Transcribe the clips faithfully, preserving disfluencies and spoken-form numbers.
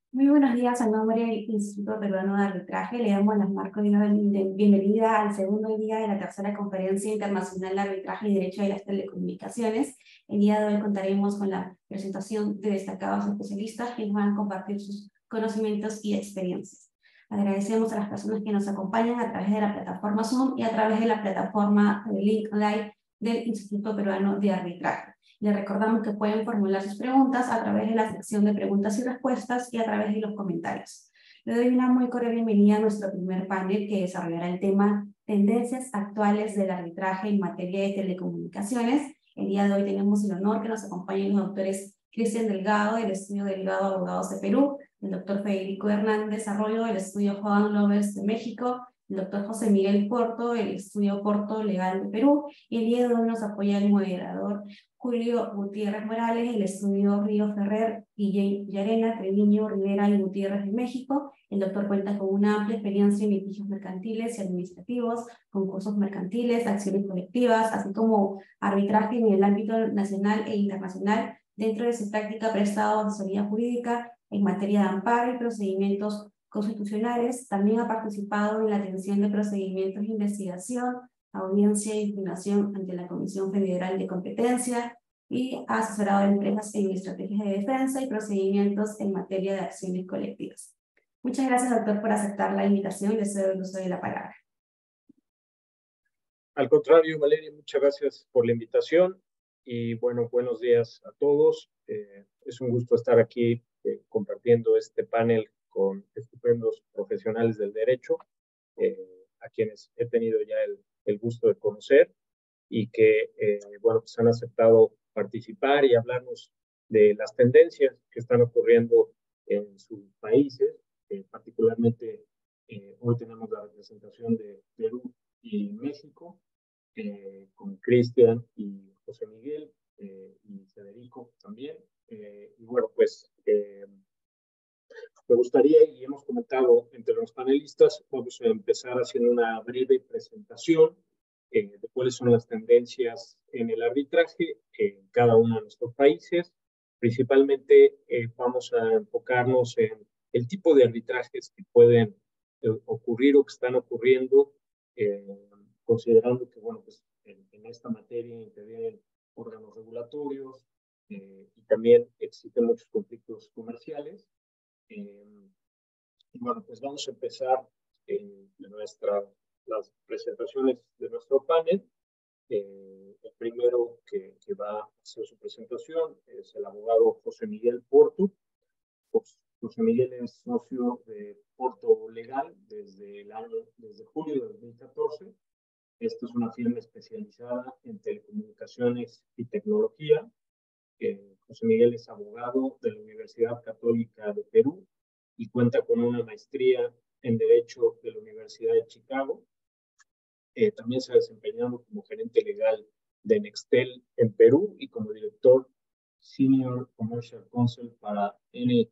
Muy buenos días, en nombre del Instituto Peruano de Arbitraje. Le damos las marcas de de bienvenida al segundo día de la tercera Conferencia Internacional de Arbitraje y Derecho de las Telecomunicaciones. El día de hoy contaremos con la presentación de destacados especialistas que nos van a compartir sus conocimientos y experiencias. Agradecemos a las personas que nos acompañan a través de la plataforma Zoom y a través de la plataforma de Link Live del Instituto Peruano de Arbitraje. Les recordamos que pueden formular sus preguntas a través de la sección de preguntas y respuestas y a través de los comentarios. Le doy una muy cordial bienvenida a nuestro primer panel que desarrollará el tema Tendencias actuales del arbitraje en materia de telecomunicaciones. El día de hoy tenemos el honor que nos acompañen los doctores Cristian Delgado, del Estudio Delgado Abogados de Perú, el doctor Federico Hernández Arroyo, del Estudio Juan Lovers de México, el doctor José Miguel Porto, del Estudio Porto Legal de Perú, y el día de hoy nos apoya el moderador Julio Gutiérrez Morales, el estudio Río Ferrer y Yarena, Treviño, Rivera y Gutiérrez de México. El doctor cuenta con una amplia experiencia en litigios mercantiles y administrativos, concursos mercantiles, acciones colectivas, así como arbitraje en el ámbito nacional e internacional. Dentro de su práctica ha prestado asesoría jurídica en materia de amparo y procedimientos constitucionales. También ha participado en la atención de procedimientos de investigación, audiencia e impugnación ante la Comisión Federal de Competencia y ha asesorado a empresas en estrategias de defensa y procedimientos en materia de acciones colectivas. Muchas gracias, doctor, por aceptar la invitación y le cedo el uso de la palabra. Al contrario, Valeria, muchas gracias por la invitación y bueno, buenos días a todos. Eh, es un gusto estar aquí eh, compartiendo este panel con estupendos profesionales del derecho, eh, a quienes he tenido ya el, el gusto de conocer y que, eh, bueno, pues han aceptado participar y hablarnos de las tendencias que están ocurriendo en sus países. Eh, particularmente, eh, hoy tenemos la representación de Perú y México, eh, con Cristian y José Miguel eh, y Federico también. Eh, y bueno, pues eh, me gustaría, y hemos comentado entre los panelistas, vamos a empezar haciendo una breve presentación eh, de cuáles son las tendencias en el arbitraje en cada uno de nuestros países. Principalmente eh, vamos a enfocarnos en el tipo de arbitrajes que pueden eh, ocurrir o que están ocurriendo, eh, considerando que, bueno, pues en, en esta materia intervienen órganos regulatorios eh, y también existen muchos conflictos comerciales. Eh, y bueno, pues vamos a empezar eh, nuestra, las presentaciones de nuestro panel. Eh, el primero que, que va a hacer su presentación es el abogado José Miguel Porto. José Miguel es socio de Porto Legal desde, el año, desde julio de dos mil catorce. Esta es una firma especializada en telecomunicaciones y tecnología. Eh, José Miguel es abogado de la Universidad Católica de Perú y cuenta con una maestría en Derecho de la Universidad de Chicago. Eh, también se ha desempeñado como gerente legal de Nextel en Perú y como director Senior Commercial Counsel para N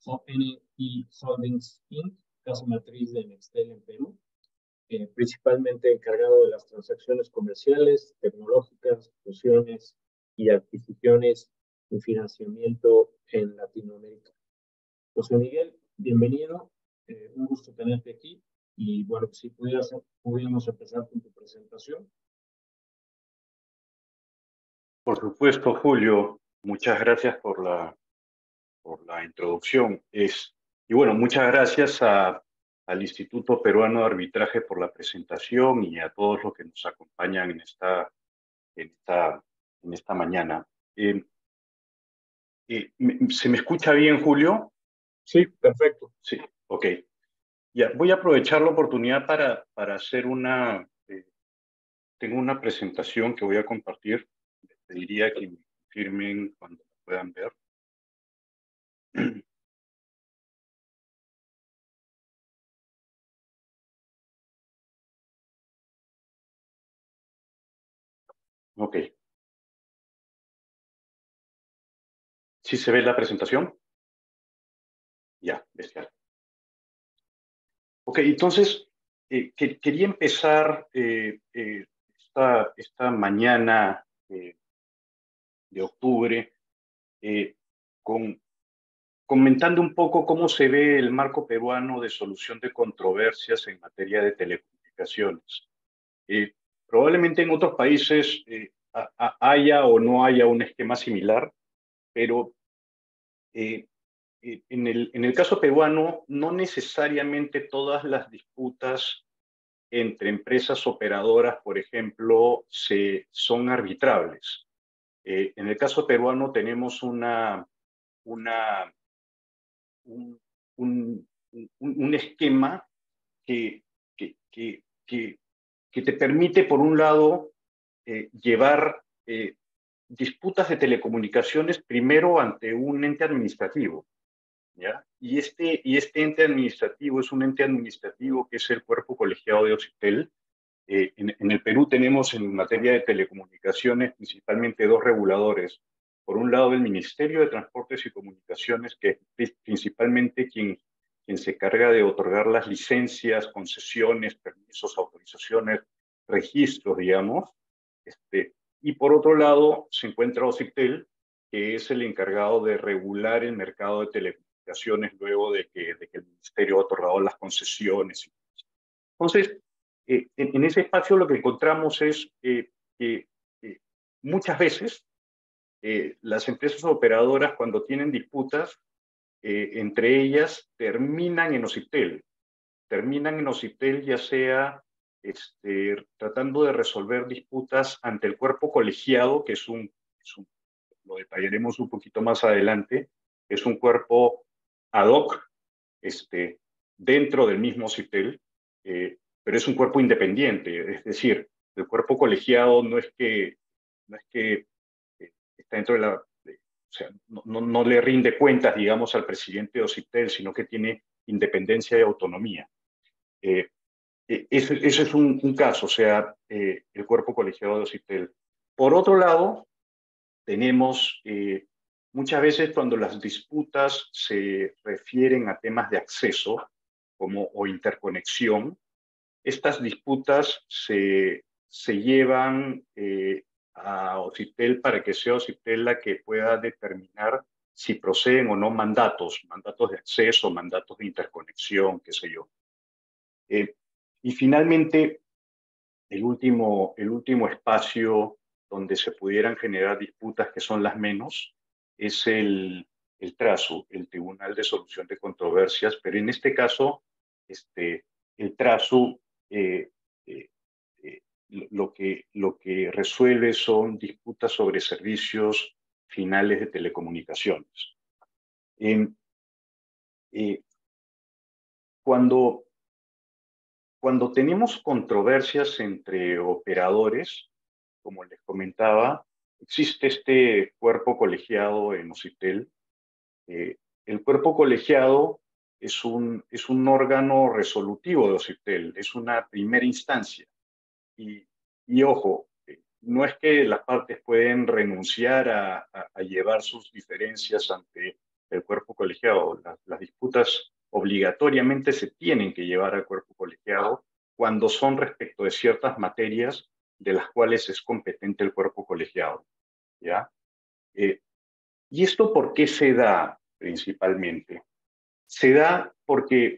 I Holdings incorporated, casa matriz de Nextel en Perú, eh, principalmente encargado de las transacciones comerciales, tecnológicas, fusiones y adquisiciones y financiamiento en Latinoamérica. José Miguel, bienvenido, eh, un gusto tenerte aquí y bueno, si pudieras, pudiéramos empezar con tu presentación. Por supuesto, Julio, muchas gracias por la, por la introducción. Es, y bueno, muchas gracias a, al Instituto Peruano de Arbitraje por la presentación y a todos los que nos acompañan en esta, en esta, en esta mañana. Eh, eh, ¿Se me escucha bien, Julio? Sí, perfecto. Sí, ok. Ya, voy a aprovechar la oportunidad para, para hacer una... Eh, tengo una presentación que voy a compartir. Les pediría que me confirmen cuando la puedan ver. Ok. ¿Sí se ve la presentación? Ya, bestial. Ok, entonces, eh, que, quería empezar eh, eh, esta, esta mañana eh, de octubre eh, con comentando un poco cómo se ve el marco peruano de solución de controversias en materia de telecomunicaciones. Eh, probablemente en otros países eh, a, a, haya o no haya un esquema similar, pero eh, en, el, en el caso peruano no necesariamente todas las disputas entre empresas operadoras, por ejemplo, se, son arbitrables. Eh, en el caso peruano tenemos una, una, un, un, un, un esquema que, que, que, que, que te permite, por un lado, eh, llevar eh, disputas de telecomunicaciones primero ante un ente administrativo, ¿ya? Y este, y este ente administrativo es un ente administrativo que es el cuerpo colegiado de OCITEL. Eh, en, en el Perú tenemos en materia de telecomunicaciones principalmente dos reguladores. Por un lado, el Ministerio de Transportes y Comunicaciones, que es principalmente quien, quien se carga de otorgar las licencias, concesiones, permisos, autorizaciones, registros, digamos. Este, y por otro lado, se encuentra OCITEL, que es el encargado de regular el mercado de telecomunicaciones luego de que, de que el Ministerio ha otorgado las concesiones. Entonces, eh, en, en ese espacio lo que encontramos es eh, que eh, muchas veces eh, las empresas operadoras, cuando tienen disputas, eh, entre ellas terminan en OCITEL. Terminan en OCITEL ya sea este, tratando de resolver disputas ante el cuerpo colegiado, que es un, es un, lo detallaremos un poquito más adelante, es un cuerpo ad hoc este, dentro del mismo OCITEL, eh, pero es un cuerpo independiente, es decir, el cuerpo colegiado no es que, no es que eh, está dentro de la, de, o sea, no, no, no le rinde cuentas, digamos, al presidente de OCITEL, sino que tiene independencia y autonomía. Eh, eh, ese, ese es un, un caso, o sea, eh, el cuerpo colegiado de OCITEL. Por otro lado, tenemos eh, muchas veces cuando las disputas se refieren a temas de acceso como, o interconexión, estas disputas se, se llevan eh, a OCITEL para que sea OCITEL la que pueda determinar si proceden o no mandatos, mandatos de acceso, mandatos de interconexión, qué sé yo. Eh, y finalmente, el último, el último espacio donde se pudieran generar disputas que son las menos es el, el trazo, el Tribunal de Solución de Controversias, pero en este caso, este, el trazo eh, eh, eh, lo, que, lo que resuelve son disputas sobre servicios finales de telecomunicaciones. Eh, eh, cuando, cuando tenemos controversias entre operadores, como les comentaba, existe este cuerpo colegiado en OCITEL. Eh, el cuerpo colegiado es un, es un órgano resolutivo de OCITEL, es una primera instancia. Y, y ojo, eh, no es que las partes pueden renunciar a, a, a llevar sus diferencias ante el cuerpo colegiado. Las, las disputas obligatoriamente se tienen que llevar al cuerpo colegiado cuando son respecto de ciertas materias de las cuales es competente el cuerpo colegiado, ¿ya? Eh, ¿Y esto por qué se da principalmente? Se da porque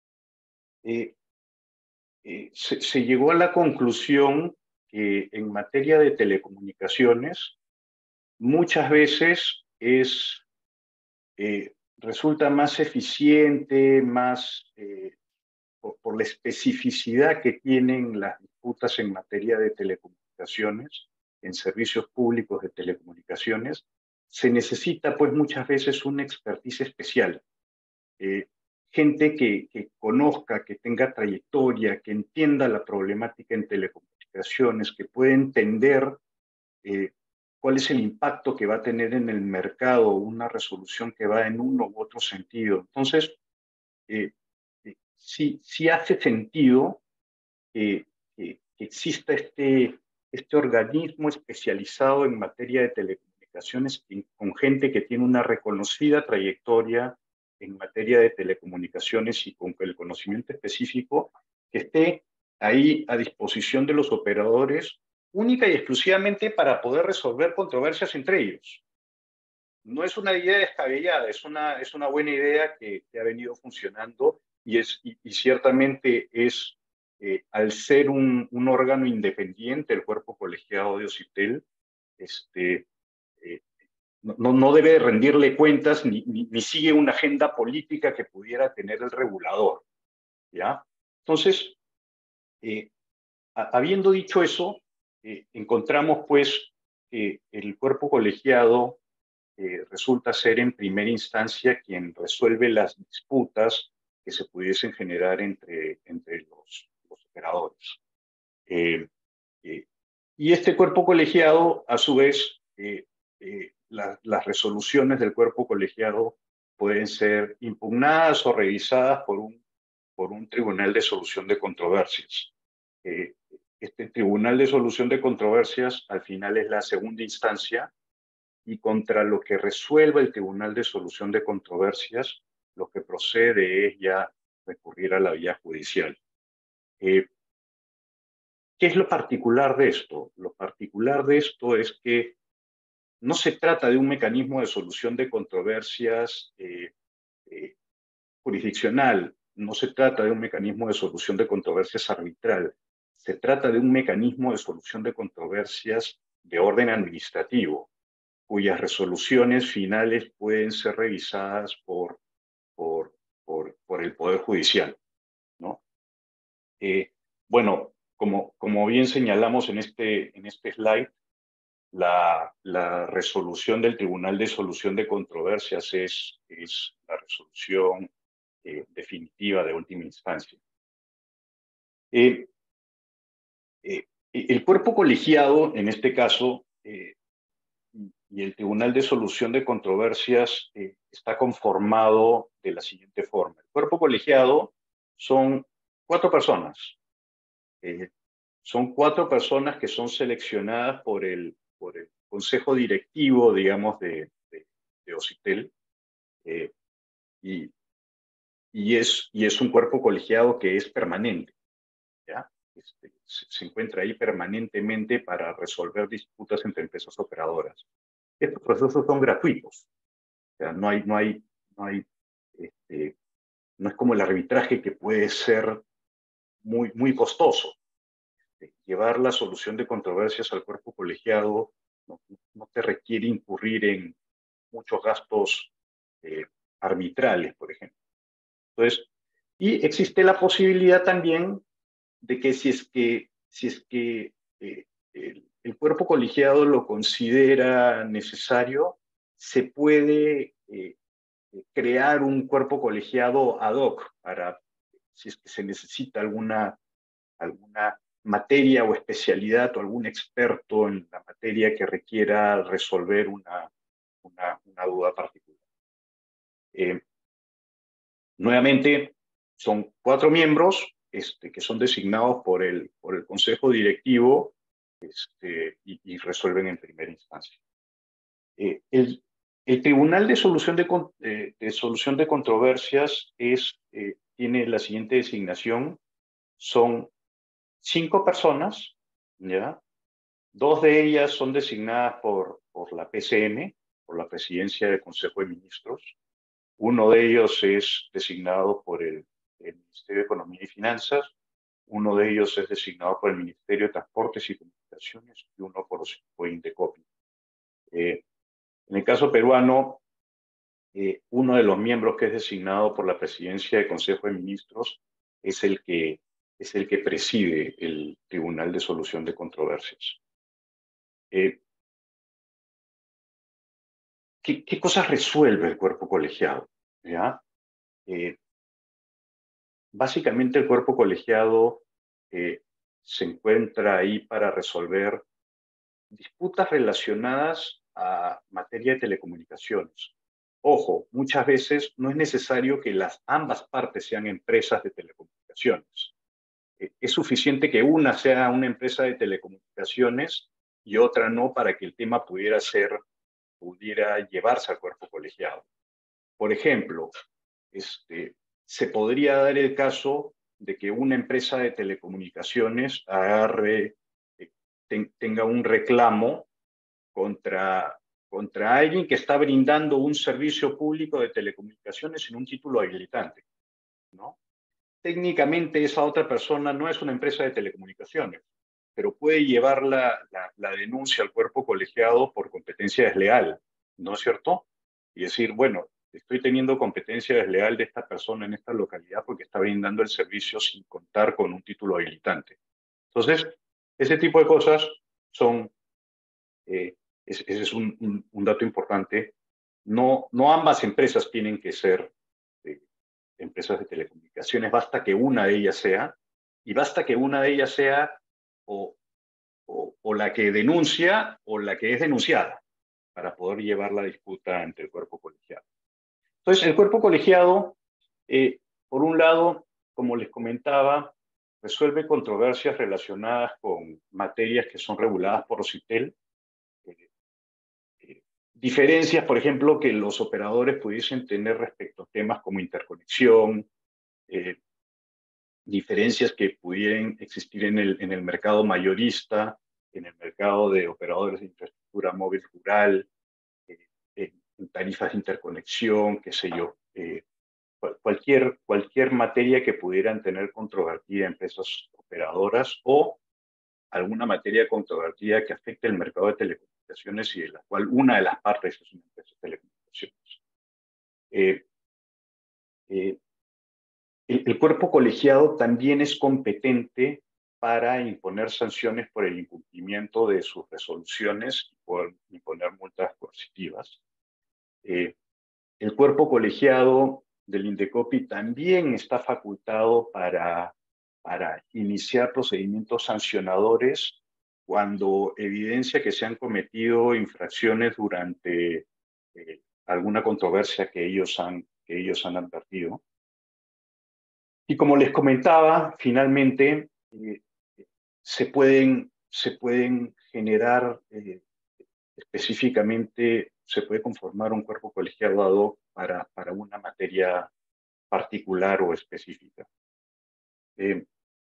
eh, eh, se, se llegó a la conclusión que en materia de telecomunicaciones muchas veces es, eh, resulta más eficiente, más eh, por, por la especificidad que tienen las disputas en materia de telecomunicaciones, en servicios públicos de telecomunicaciones, se necesita pues muchas veces una expertise especial. Eh, gente que, que conozca, que tenga trayectoria, que entienda la problemática en telecomunicaciones, que pueda entender eh, cuál es el impacto que va a tener en el mercado una resolución que va en uno u otro sentido. Entonces, eh, eh, sí, sí hace sentido que, que, que exista este, este organismo especializado en materia de telecomunicaciones con gente que tiene una reconocida trayectoria en materia de telecomunicaciones y con el conocimiento específico, que esté ahí a disposición de los operadores única y exclusivamente para poder resolver controversias entre ellos. no es una idea descabellada, es una, es una buena idea que, que ha venido funcionando y, es, y, y ciertamente es, eh, al ser un, un órgano independiente, el cuerpo colegiado de OCITEL, este, eh, no, no debe rendirle cuentas ni, ni, ni sigue una agenda política que pudiera tener el regulador, ¿ya? Entonces, eh, a, habiendo dicho eso, eh, encontramos pues que el cuerpo colegiado eh, resulta ser en primera instancia quien resuelve las disputas que se pudiesen generar entre, entre los, los operadores. Eh, eh, y este cuerpo colegiado, a su vez, eh, eh, la, las resoluciones del cuerpo colegiado pueden ser impugnadas o revisadas por un, por un tribunal de solución de controversias. Eh, este tribunal de solución de controversias al final es la segunda instancia y contra lo que resuelva el tribunal de solución de controversias, lo que procede es ya recurrir a la vía judicial. Eh, ¿Qué es lo particular de esto? Lo particular de esto es que no se trata de un mecanismo de solución de controversias eh, eh, jurisdiccional, no se trata de un mecanismo de solución de controversias arbitral, se trata de un mecanismo de solución de controversias de orden administrativo, cuyas resoluciones finales pueden ser revisadas por, por, por, por el Poder Judicial, ¿no? Eh, bueno, como, como bien señalamos en este, en este slide, la, la resolución del Tribunal de Solución de Controversias es, es la resolución eh, definitiva de última instancia. Eh, eh, el cuerpo colegiado, en este caso, eh, y el Tribunal de Solución de Controversias eh, está conformado de la siguiente forma. El cuerpo colegiado son cuatro personas. Eh, son cuatro personas que son seleccionadas por el, por el consejo directivo, digamos, de, de, de OCITEL. Eh, y, y, es, y es un cuerpo colegiado que es permanente, ¿ya? Este, se, se encuentra ahí permanentemente para resolver disputas entre empresas operadoras. Estos procesos son gratuitos. O sea, no hay, no hay, no hay, este, no es como el arbitraje que puede ser muy, muy costoso. Este, llevar la solución de controversias al cuerpo colegiado no, no te requiere incurrir en muchos gastos eh, arbitrales, por ejemplo. Entonces, y existe la posibilidad también de que si es que, si es que eh, el, el cuerpo colegiado lo considera necesario, se puede eh, crear un cuerpo colegiado ad hoc para si es que se necesita alguna, alguna materia o especialidad o algún experto en la materia que requiera resolver una, una, una duda particular. Eh, nuevamente, son cuatro miembros este, que son designados por el, por el Consejo Directivo este, y, y resuelven en primera instancia. Eh, el, el Tribunal de Solución de, de, de, Solución de Controversias es, eh, tiene la siguiente designación. Son cinco personas, ¿ya? Dos de ellas son designadas por, por la P C M, por la Presidencia del Consejo de Ministros. Uno de ellos es designado por el, el Ministerio de Economía y Finanzas. Uno de ellos es designado por el Ministerio de Transportes y Comunicaciones y uno por, por Indecopi. Eh, En el caso peruano, eh, uno de los miembros que es designado por la Presidencia del Consejo de Ministros es el que, es el que preside el Tribunal de Solución de Controversias. Eh, ¿qué, ¿Qué cosas resuelve el cuerpo colegiado? ¿Ya? Eh, básicamente el cuerpo colegiado eh, se encuentra ahí para resolver disputas relacionadas a materia de telecomunicaciones. Ojo, muchas veces no es necesario que las ambas partes sean empresas de telecomunicaciones. Eh, es suficiente que una sea una empresa de telecomunicaciones y otra no para que el tema pudiera ser, pudiera llevarse al cuerpo colegiado. Por ejemplo, este, se podría dar el caso de que una empresa de telecomunicaciones agarre, eh, ten, tenga un reclamo contra, contra alguien que está brindando un servicio público de telecomunicaciones sin un título habilitante, ¿no? Técnicamente esa otra persona no es una empresa de telecomunicaciones, pero puede llevar la, la, la denuncia al cuerpo colegiado por competencia desleal, ¿no es cierto? Y decir, bueno, estoy teniendo competencia desleal de esta persona en esta localidad porque está brindando el servicio sin contar con un título habilitante. Entonces, ese tipo de cosas son, eh, ese es un, un, un dato importante. No, no ambas empresas tienen que ser eh, empresas de telecomunicaciones, basta que una de ellas sea, y basta que una de ellas sea o, o, o la que denuncia o la que es denunciada para poder llevar la disputa ante el cuerpo colegiado. Entonces, el cuerpo colegiado, eh, por un lado, como les comentaba, resuelve controversias relacionadas con materias que son reguladas por OSITEL, eh, eh, diferencias, por ejemplo, que los operadores pudiesen tener respecto a temas como interconexión, eh, diferencias que pudieran existir en el, en el mercado mayorista, en el mercado de operadores de infraestructura móvil rural, eh, en tarifas de interconexión, qué sé yo, eh, cualquier, cualquier materia que pudieran tener controvertida empresas operadoras o alguna materia controvertida que afecte el mercado de telecomunicaciones y de la cual una de las partes es una empresa de telecomunicaciones. Eh, eh, el, el cuerpo colegiado también es competente para imponer sanciones por el incumplimiento de sus resoluciones y por imponer multas coercitivas. Eh, el cuerpo colegiado del INDECOPI también está facultado para, para iniciar procedimientos sancionadores cuando evidencia que se han cometido infracciones durante eh, alguna controversia que ellos han, que ellos han advertido. Y como les comentaba, finalmente eh, se, pueden, se pueden generar eh, específicamente, se puede conformar un cuerpo colegiado ad hoc para, para una materia particular o específica. Eh,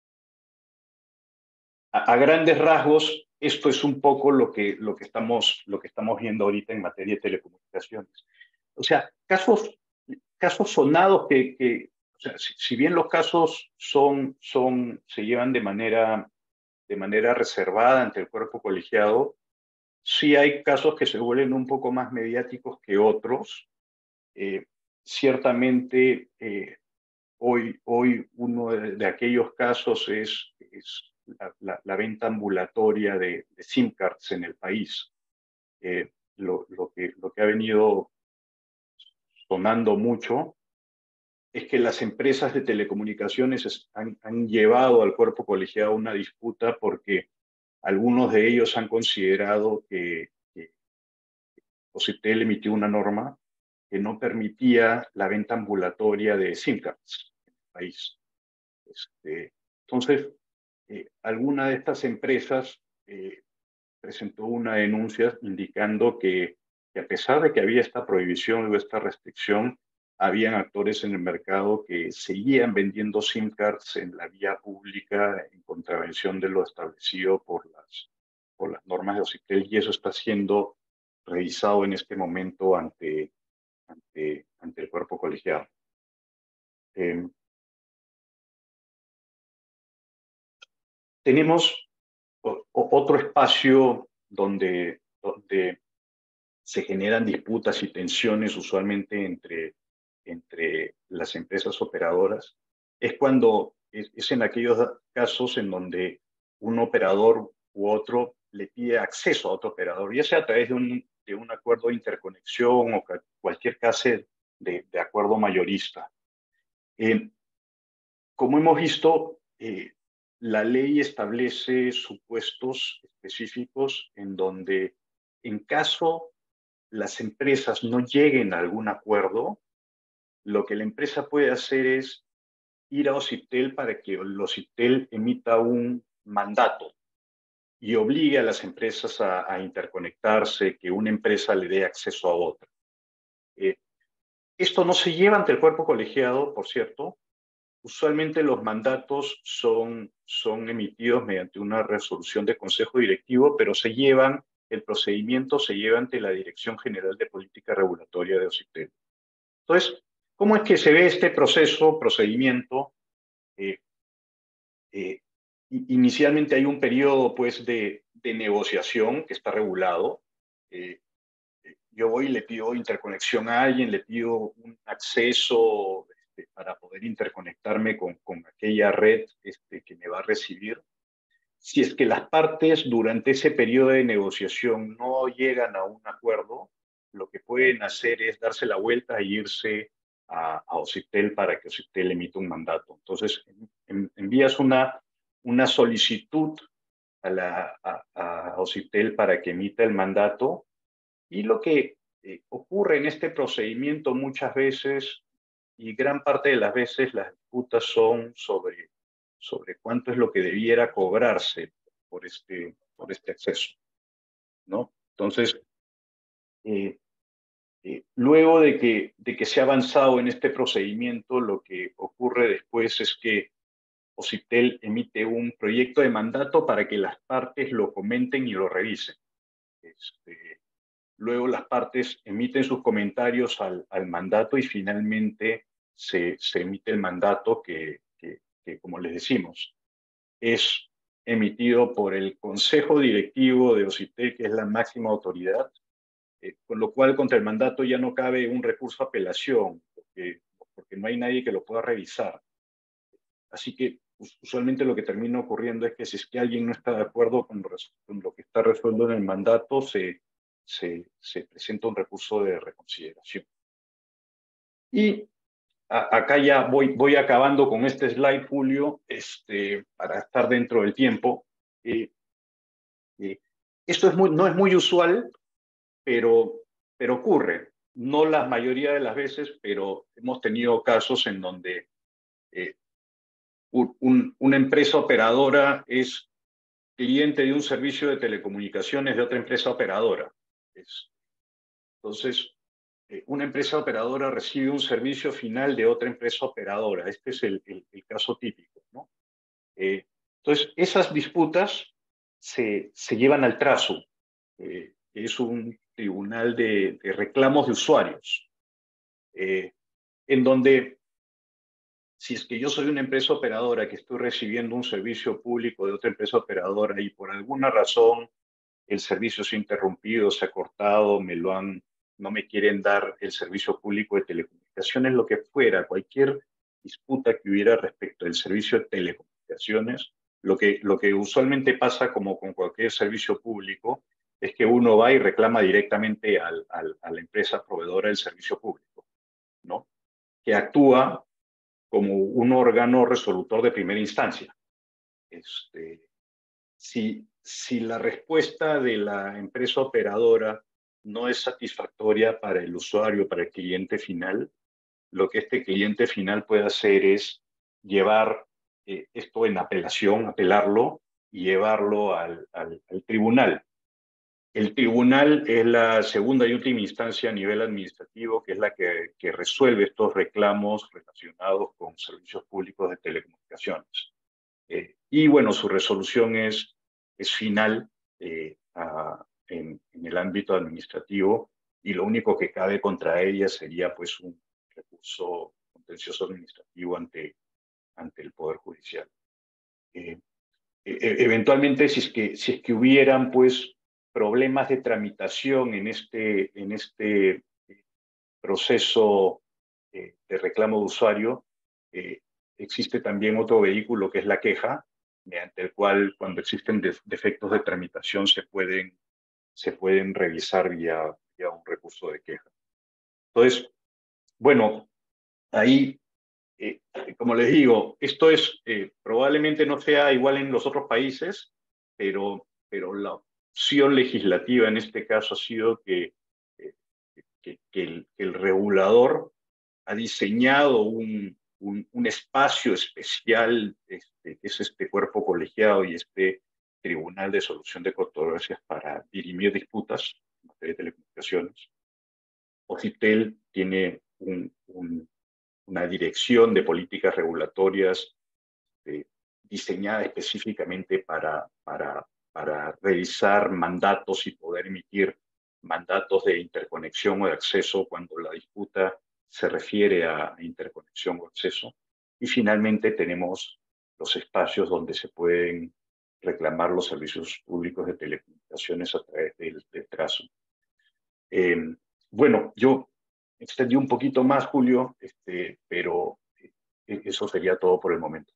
a, a grandes rasgos, esto es un poco lo que, lo, que estamos, lo que estamos viendo ahorita en materia de telecomunicaciones. O sea, casos, casos sonados que, que o sea, si, si bien los casos son, son, se llevan de manera, de manera reservada ante el cuerpo colegiado, sí hay casos que se vuelven un poco más mediáticos que otros. Eh, ciertamente, eh, hoy, hoy uno de, de aquellos casos es, es la, la, la venta ambulatoria de, de SIM cards en el país. Eh, lo, lo, que, lo que ha venido sonando mucho es que las empresas de telecomunicaciones han, han llevado al cuerpo colegiado una disputa porque algunos de ellos han considerado que, que OSITEL emitió una norma que no permitía la venta ambulatoria de SIM cards en el país. Este, entonces, eh, alguna de estas empresas eh, presentó una denuncia indicando que, que a pesar de que había esta prohibición o esta restricción, habían actores en el mercado que seguían vendiendo SIM cards en la vía pública en contravención de lo establecido por las, por las normas de OSITEL, y eso está siendo revisado en este momento ante, ante, ante el cuerpo colegiado. Eh, tenemos o, otro espacio donde, donde se generan disputas y tensiones usualmente entre, entre las empresas operadoras, es cuando es, es en aquellos casos en donde un operador u otro le pide acceso a otro operador, ya sea a través de un, de un acuerdo de interconexión o cualquier clase de, de acuerdo mayorista. Eh, como hemos visto, eh, la ley establece supuestos específicos en donde, en caso las empresas no lleguen a algún acuerdo, lo que la empresa puede hacer es ir a OSITEL para que el OSITEL emita un mandato y obligue a las empresas a, a interconectarse, que una empresa le dé acceso a otra. Eh, esto no se lleva ante el cuerpo colegiado, por cierto. Usualmente los mandatos son, son emitidos mediante una resolución de consejo directivo, pero se llevan el procedimiento se lleva ante la Dirección General de Política Regulatoria de OCITEL. Entonces, ¿cómo es que se ve este proceso, procedimiento? Eh, eh, inicialmente hay un periodo pues, de, de negociación que está regulado. Eh, yo voy y le pido interconexión a alguien, le pido un acceso este, para poder interconectarme con, con aquella red este, que me va a recibir. Si es que las partes durante ese periodo de negociación no llegan a un acuerdo, lo que pueden hacer es darse la vuelta e irse a, a OCITEL para que OCITEL emita un mandato. Entonces, en, envías una, una solicitud a, la, a, a OCITEL para que emita el mandato, y lo que eh, ocurre en este procedimiento muchas veces, y gran parte de las veces, las disputas son sobre, sobre cuánto es lo que debiera cobrarse por este, por este acceso, ¿no? Entonces, eh, eh, luego de que, de que se ha avanzado en este procedimiento, lo que ocurre después es que OCITEL emite un proyecto de mandato para que las partes lo comenten y lo revisen. Este, luego las partes emiten sus comentarios al, al mandato y finalmente se, se emite el mandato que, que, que, como les decimos, es emitido por el Consejo Directivo de OCITEL, que es la máxima autoridad, eh, con lo cual contra el mandato ya no cabe un recurso de apelación, porque, porque no hay nadie que lo pueda revisar. Así que usualmente lo que termina ocurriendo es que si es que alguien no está de acuerdo con, con lo que está resuelto en el mandato, se, se, se presenta un recurso de reconsideración. Y a, acá ya voy, voy acabando con este slide, Julio, este, para estar dentro del tiempo. Eh, eh, esto es muy, no es muy usual, pero, pero ocurre. No la mayoría de las veces, pero hemos tenido casos en donde eh, un, un, una empresa operadora es cliente de un servicio de telecomunicaciones de otra empresa operadora. Es, entonces, eh, una empresa operadora recibe un servicio final de otra empresa operadora. Este es el, el, el caso típico, ¿no? Eh, entonces, esas disputas se, se llevan al trazo, eh, que es un tribunal de, de reclamos de usuarios, eh, en donde si es que yo soy una empresa operadora que estoy recibiendo un servicio público de otra empresa operadora y por alguna razón el servicio se ha interrumpido, se ha cortado, me lo han, no me quieren dar el servicio público de telecomunicaciones, lo que fuera, cualquier disputa que hubiera respecto del servicio de telecomunicaciones, lo que, lo que usualmente pasa como con cualquier servicio público es que uno va y reclama directamente al, al, a la empresa proveedora del servicio público, ¿no? Que actúa como un órgano resolutor de primera instancia. Este, si, si la respuesta de la empresa operadora no es satisfactoria para el usuario, para el cliente final, lo que este cliente final puede hacer es llevar eh, esto en apelación, apelarlo y llevarlo al, al, al tribunal. El tribunal es la segunda y última instancia a nivel administrativo, que es la que, que resuelve estos reclamos relacionados con servicios públicos de telecomunicaciones. Eh, y bueno, su resolución es, es final eh, a, en, en el ámbito administrativo y lo único que cabe contra ella sería pues un recurso contencioso administrativo ante, ante el Poder Judicial. Eh, e eventualmente, si es, que, si es que hubieran pues problemas de tramitación en este, en este proceso eh, de reclamo de usuario, eh, existe también otro vehículo que es la queja, mediante el cual cuando existen de, defectos de tramitación se pueden, se pueden revisar vía, vía un recurso de queja. Entonces, bueno, ahí, eh, como les digo, esto es, eh, probablemente no sea igual en los otros países, pero, pero la opción legislativa en este caso ha sido que, eh, que, que, el, que el regulador ha diseñado un, un, un espacio especial, este, que es este cuerpo colegiado y este tribunal de solución de controversias para dirimir disputas en materia de telecomunicaciones. OCITEL tiene un, un, una dirección de políticas regulatorias eh, diseñada específicamente para, para, para revisar mandatos y poder emitir mandatos de interconexión o de acceso cuando la disputa se refiere a interconexión o acceso. Y finalmente tenemos los espacios donde se pueden reclamar los servicios públicos de telecomunicaciones a través del, del trazo. Eh, bueno, yo extendí un poquito más, Julio, este, pero eh, eso sería todo por el momento.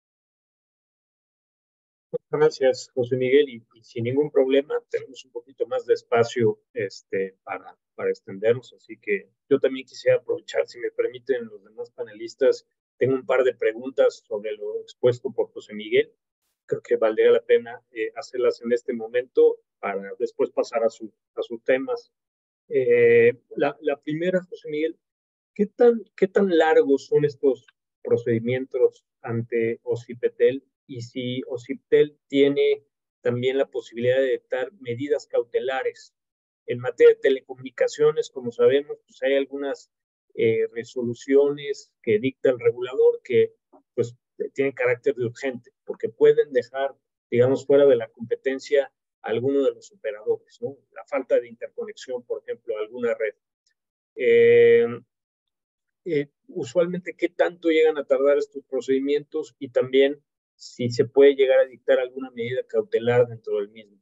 Gracias, José Miguel, y, y sin ningún problema tenemos un poquito más de espacio este, para, para extendernos, así que yo también quisiera aprovechar, si me permiten los demás panelistas, tengo un par de preguntas sobre lo expuesto por José Miguel. Creo que valdría la pena eh, hacerlas en este momento para después pasar a, su, a sus temas. Eh, la, la primera, José Miguel, ¿qué tan, qué tan largos son estos procedimientos ante OCIPETEL y si OCIPETEL tiene también la posibilidad de dictar medidas cautelares? En materia de telecomunicaciones, como sabemos, pues hay algunas eh, resoluciones que dicta el regulador que pues tienen carácter de urgente, porque pueden dejar, digamos, fuera de la competencia a alguno de los operadores, ¿no? La falta de interconexión, por ejemplo, a alguna red. Eh, eh, usualmente, ¿qué tanto llegan a tardar estos procedimientos? Y también si se puede llegar a dictar alguna medida cautelar dentro del mismo.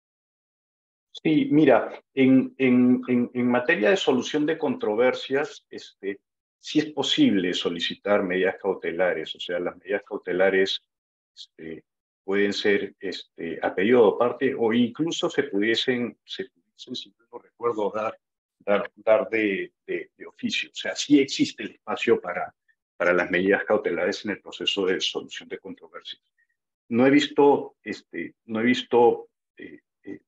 Sí, mira, en, en, en, en materia de solución de controversias, este, sí es posible solicitar medidas cautelares, o sea, las medidas cautelares este, pueden ser este, a pedido de parte o incluso se pudiesen, se pudiesen si no recuerdo, dar, dar, dar de, de, de oficio. O sea, sí existe el espacio para, para las medidas cautelares en el proceso de solución de controversias. No he visto, este, no he visto eh, eh,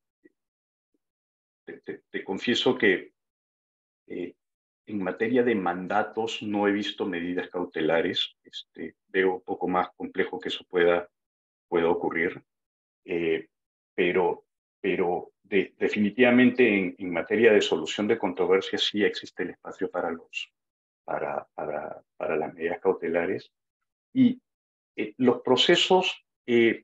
Te, te, te confieso que eh, en materia de mandatos no he visto medidas cautelares. Este, veo un poco más complejo que eso pueda, pueda ocurrir. Eh, pero pero de, definitivamente en, en materia de solución de controversias sí existe el espacio para, los, para, para, para las medidas cautelares. Y eh, los procesos, eh,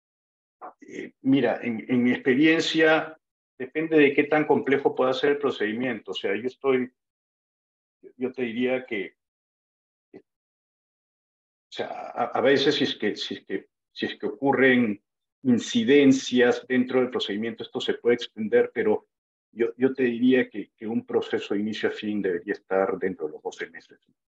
eh, mira, en, en mi experiencia, depende de qué tan complejo pueda ser el procedimiento. O sea, yo estoy, yo te diría que, o sea, a, a veces si es que, si es que, si es que ocurren incidencias dentro del procedimiento, esto se puede extender, pero yo, yo te diría que, que un proceso de inicio a fin debería estar dentro de los doce meses.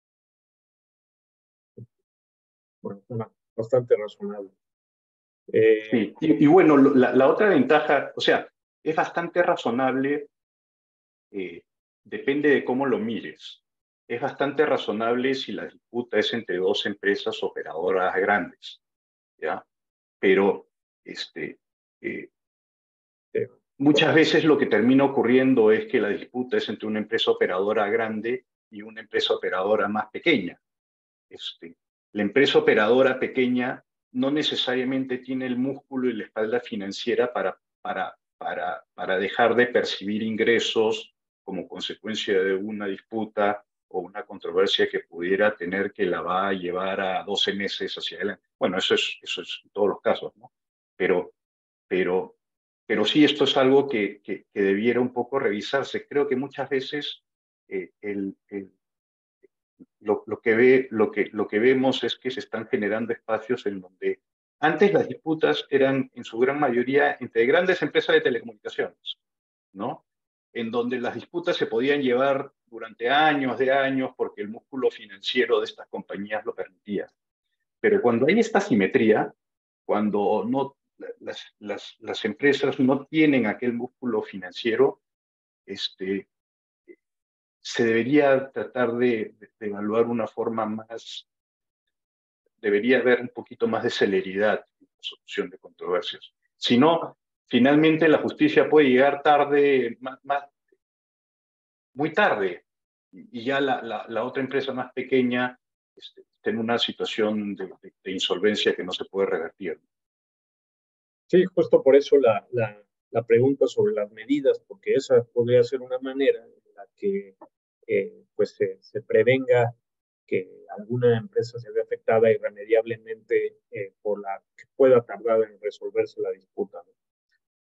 Bueno, bastante razonable. Eh, sí, y, y bueno, la, la otra ventaja, o sea, es bastante razonable. Eh, depende de cómo lo mires. Es bastante razonable si la disputa es entre dos empresas operadoras grandes, ¿ya? Pero este, eh, eh, muchas veces lo que termina ocurriendo es que la disputa es entre una empresa operadora grande y una empresa operadora más pequeña. Este, la empresa operadora pequeña no necesariamente tiene el músculo y la espalda financiera para, para, para, para dejar de percibir ingresos como consecuencia de una disputa o una controversia que pudiera tener que la va a llevar a doce meses hacia adelante. Bueno, eso es, eso es en todos los casos, ¿no? Pero, pero, pero sí, esto es algo que, que, que debiera un poco revisarse. Creo que muchas veces eh, el, el lo, lo, que ve, lo, que, lo que vemos es que se están generando espacios en donde antes las disputas eran en su gran mayoría entre grandes empresas de telecomunicaciones, ¿no? En donde las disputas se podían llevar durante años de años porque el músculo financiero de estas compañías lo permitía. Pero cuando hay esta simetría, cuando no, las, las, las empresas no tienen aquel músculo financiero, este, se debería tratar de, de, de evaluar una forma más, debería haber un poquito más de celeridad en la solución de controversias. Si no, finalmente la justicia puede llegar tarde, más, más, muy tarde, y ya la, la, la otra empresa más pequeña este, está en una situación de, de, de insolvencia que no se puede revertir. Sí, justo por eso la, la, la pregunta sobre las medidas, porque esa podría ser una manera en la que eh, pues se, se prevenga que alguna empresa se vea afectada irremediablemente eh, por la que pueda tardar en resolverse la disputa, ¿no?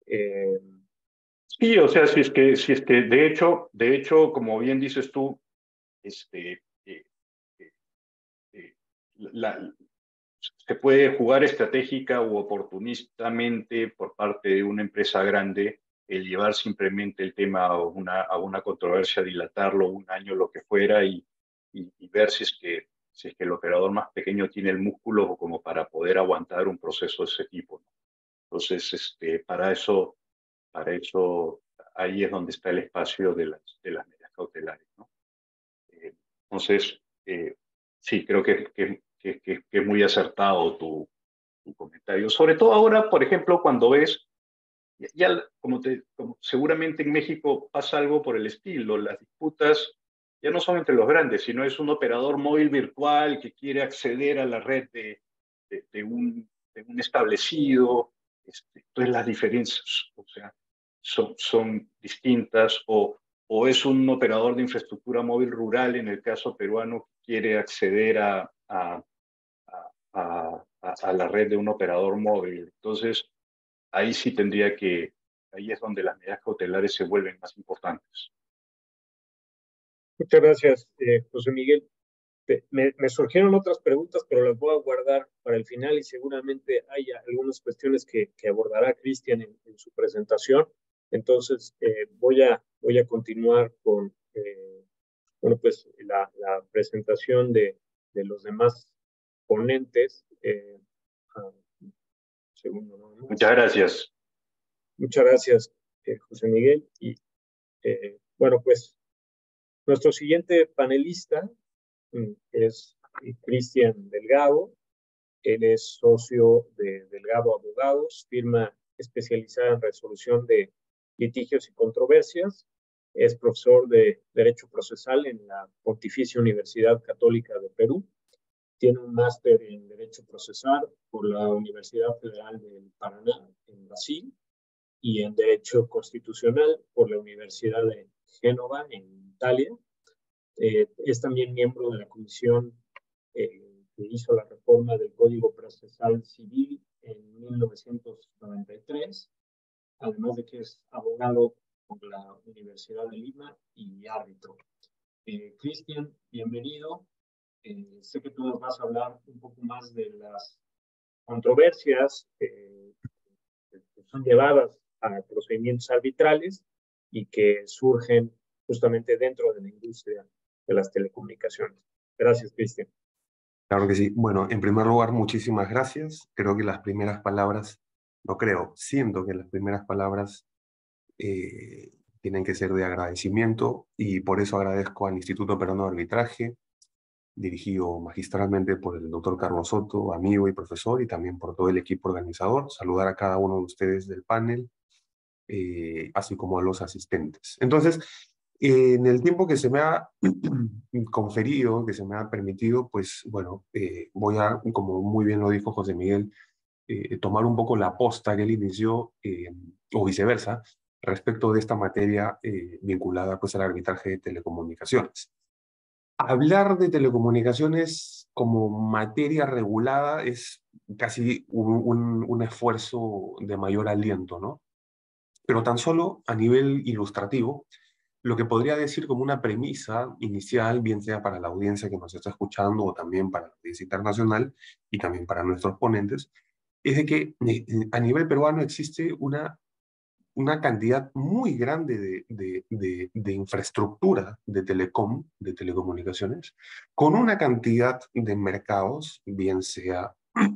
Eh, Sí, o sea, si es que, si es que de hecho, de hecho, como bien dices tú, este, eh, eh, eh, la, se puede jugar estratégica u oportunistamente por parte de una empresa grande el llevar simplemente el tema a una, a una controversia, dilatarlo un año, lo que fuera, y, y, y ver si es, que, si es que el operador más pequeño tiene el músculo como para poder aguantar un proceso de ese tipo, ¿no? Entonces, este, para eso, para eso, ahí es donde está el espacio de las, de las medidas cautelares, ¿no? Eh, entonces, eh, sí, creo que, que, que, que, es muy acertado tu, tu comentario. Sobre todo ahora, por ejemplo, cuando ves, ya, ya como, te, como seguramente en México pasa algo por el estilo, las disputas ya no son entre los grandes, sino es un operador móvil virtual que quiere acceder a la red de, de, de, un, de un establecido. Este, entonces las diferencias, o sea, son, son distintas, o, o es un operador de infraestructura móvil rural, en el caso peruano, que quiere acceder a, a, a, a, a la red de un operador móvil. Entonces, ahí sí tendría que, ahí es donde las medidas cautelares se vuelven más importantes. Muchas gracias, eh, José Miguel. Me, me surgieron otras preguntas, pero las voy a guardar para el final y seguramente haya algunas cuestiones que, que abordará Cristian en, en su presentación. Entonces, eh, voy, a, voy a continuar con eh, bueno, pues, la, la presentación de, de los demás ponentes. Eh, ah, un segundo, ¿no? Muchas gracias. Muchas gracias, eh, José Miguel. Y eh, bueno, pues nuestro siguiente panelista es Cristian Delgado. Él es socio de Delgado Abogados, firma especializada en resolución de litigios y controversias. Es profesor de Derecho Procesal en la Pontificia Universidad Católica de Perú. Tiene un máster en Derecho Procesal por la Universidad Federal del Paraná, en Brasil, y en Derecho Constitucional por la Universidad de Génova, en Italia. Eh, es también miembro de la comisión eh, que hizo la reforma del Código Procesal Civil en mil novecientos noventa y tres, además de que es abogado por la Universidad de Lima y árbitro. Eh, Cristian, bienvenido. Eh, sé que tú nos vas a hablar un poco más de las controversias eh, que son llevadas a procedimientos arbitrales y que surgen justamente dentro de la industria de las telecomunicaciones. Gracias, Cristian. Claro que sí. Bueno, en primer lugar, muchísimas gracias. Creo que las primeras palabras, no creo, siento que las primeras palabras eh, tienen que ser de agradecimiento y por eso agradezco al Instituto Peruano de Arbitraje, dirigido magistralmente por el doctor Carlos Soto, amigo y profesor, y también por todo el equipo organizador. Saludar a cada uno de ustedes del panel, eh, así como a los asistentes. Entonces, eh, en el tiempo que se me ha conferido, que se me ha permitido, pues bueno, eh, voy a, como muy bien lo dijo José Miguel, eh, tomar un poco la posta que él inició, eh, o viceversa, respecto de esta materia eh, vinculada pues al arbitraje de telecomunicaciones. Hablar de telecomunicaciones como materia regulada es casi un, un, un esfuerzo de mayor aliento, ¿no? Pero tan solo a nivel ilustrativo, lo que podría decir como una premisa inicial, bien sea para la audiencia que nos está escuchando o también para la audiencia internacional y también para nuestros ponentes, es de que eh, a nivel peruano existe una, una cantidad muy grande de, de, de, de infraestructura de telecom, de telecomunicaciones, con una cantidad de mercados, bien sea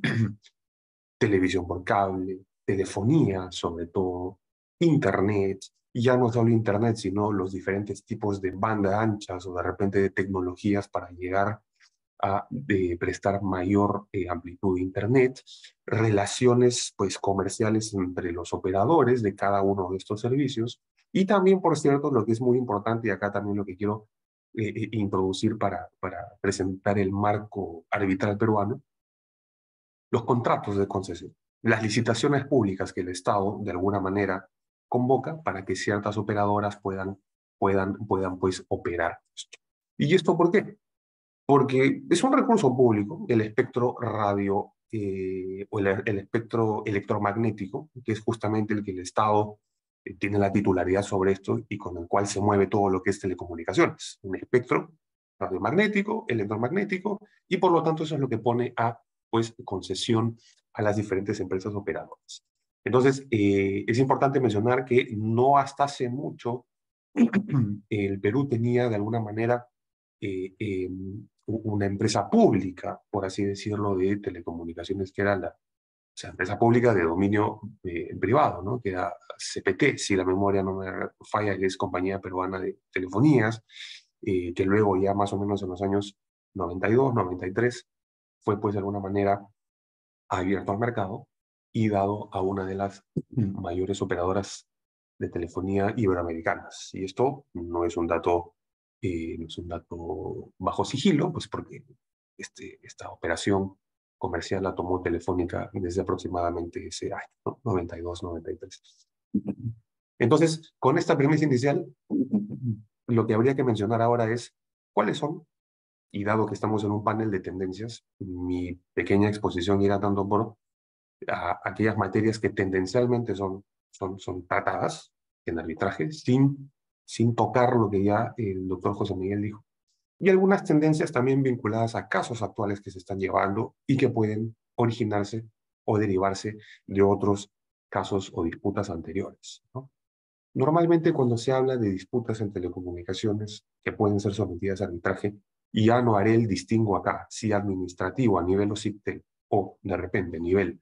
televisión por cable, telefonía sobre todo, internet, y ya no solo internet, sino los diferentes tipos de banda anchas o de repente de tecnologías para llegar a de prestar mayor eh, amplitud de internet, relaciones pues comerciales entre los operadores de cada uno de estos servicios, y también, por cierto, lo que es muy importante, y acá también lo que quiero eh, eh, introducir para, para presentar el marco arbitral peruano, los contratos de concesión, las licitaciones públicas que el Estado de alguna manera convoca para que ciertas operadoras puedan, puedan, puedan pues operar esto. ¿Y esto por qué? Porque es un recurso público, el espectro radio eh, o el, el espectro electromagnético, que es justamente el que el Estado eh, tiene la titularidad sobre esto y con el cual se mueve todo lo que es telecomunicaciones. Un espectro radiomagnético, electromagnético, y por lo tanto eso es lo que pone a pues, concesión a las diferentes empresas operadoras. Entonces, eh, es importante mencionar que no hasta hace mucho el Perú tenía de alguna manera eh, eh, una empresa pública, por así decirlo, de telecomunicaciones, que era la o sea, empresa pública de dominio eh, privado, ¿no? Que era C P T, si la memoria no me falla, que es Compañía Peruana de Telefonías, eh, que luego ya más o menos en los años noventa y dos, noventa y tres, fue pues de alguna manera abierto al mercado y dado a una de las mayores operadoras de telefonía iberoamericanas. Y esto no es un dato, eh, no es un dato bajo sigilo, pues porque este, esta operación comercial la tomó Telefónica desde aproximadamente ese año, ¿no? noventa y dos, noventa y tres. Entonces, con esta premisa inicial, lo que habría que mencionar ahora es cuáles son, y dado que estamos en un panel de tendencias, mi pequeña exposición irá dando por a aquellas materias que tendencialmente son, son, son tratadas en arbitraje, sin, sin tocar lo que ya el doctor José Miguel dijo. Y algunas tendencias también vinculadas a casos actuales que se están llevando y que pueden originarse o derivarse de otros casos o disputas anteriores, ¿no? Normalmente cuando se habla de disputas en telecomunicaciones que pueden ser sometidas a arbitraje, y ya no haré el distingo acá, si administrativo a nivel OSIPTEL o de repente a nivel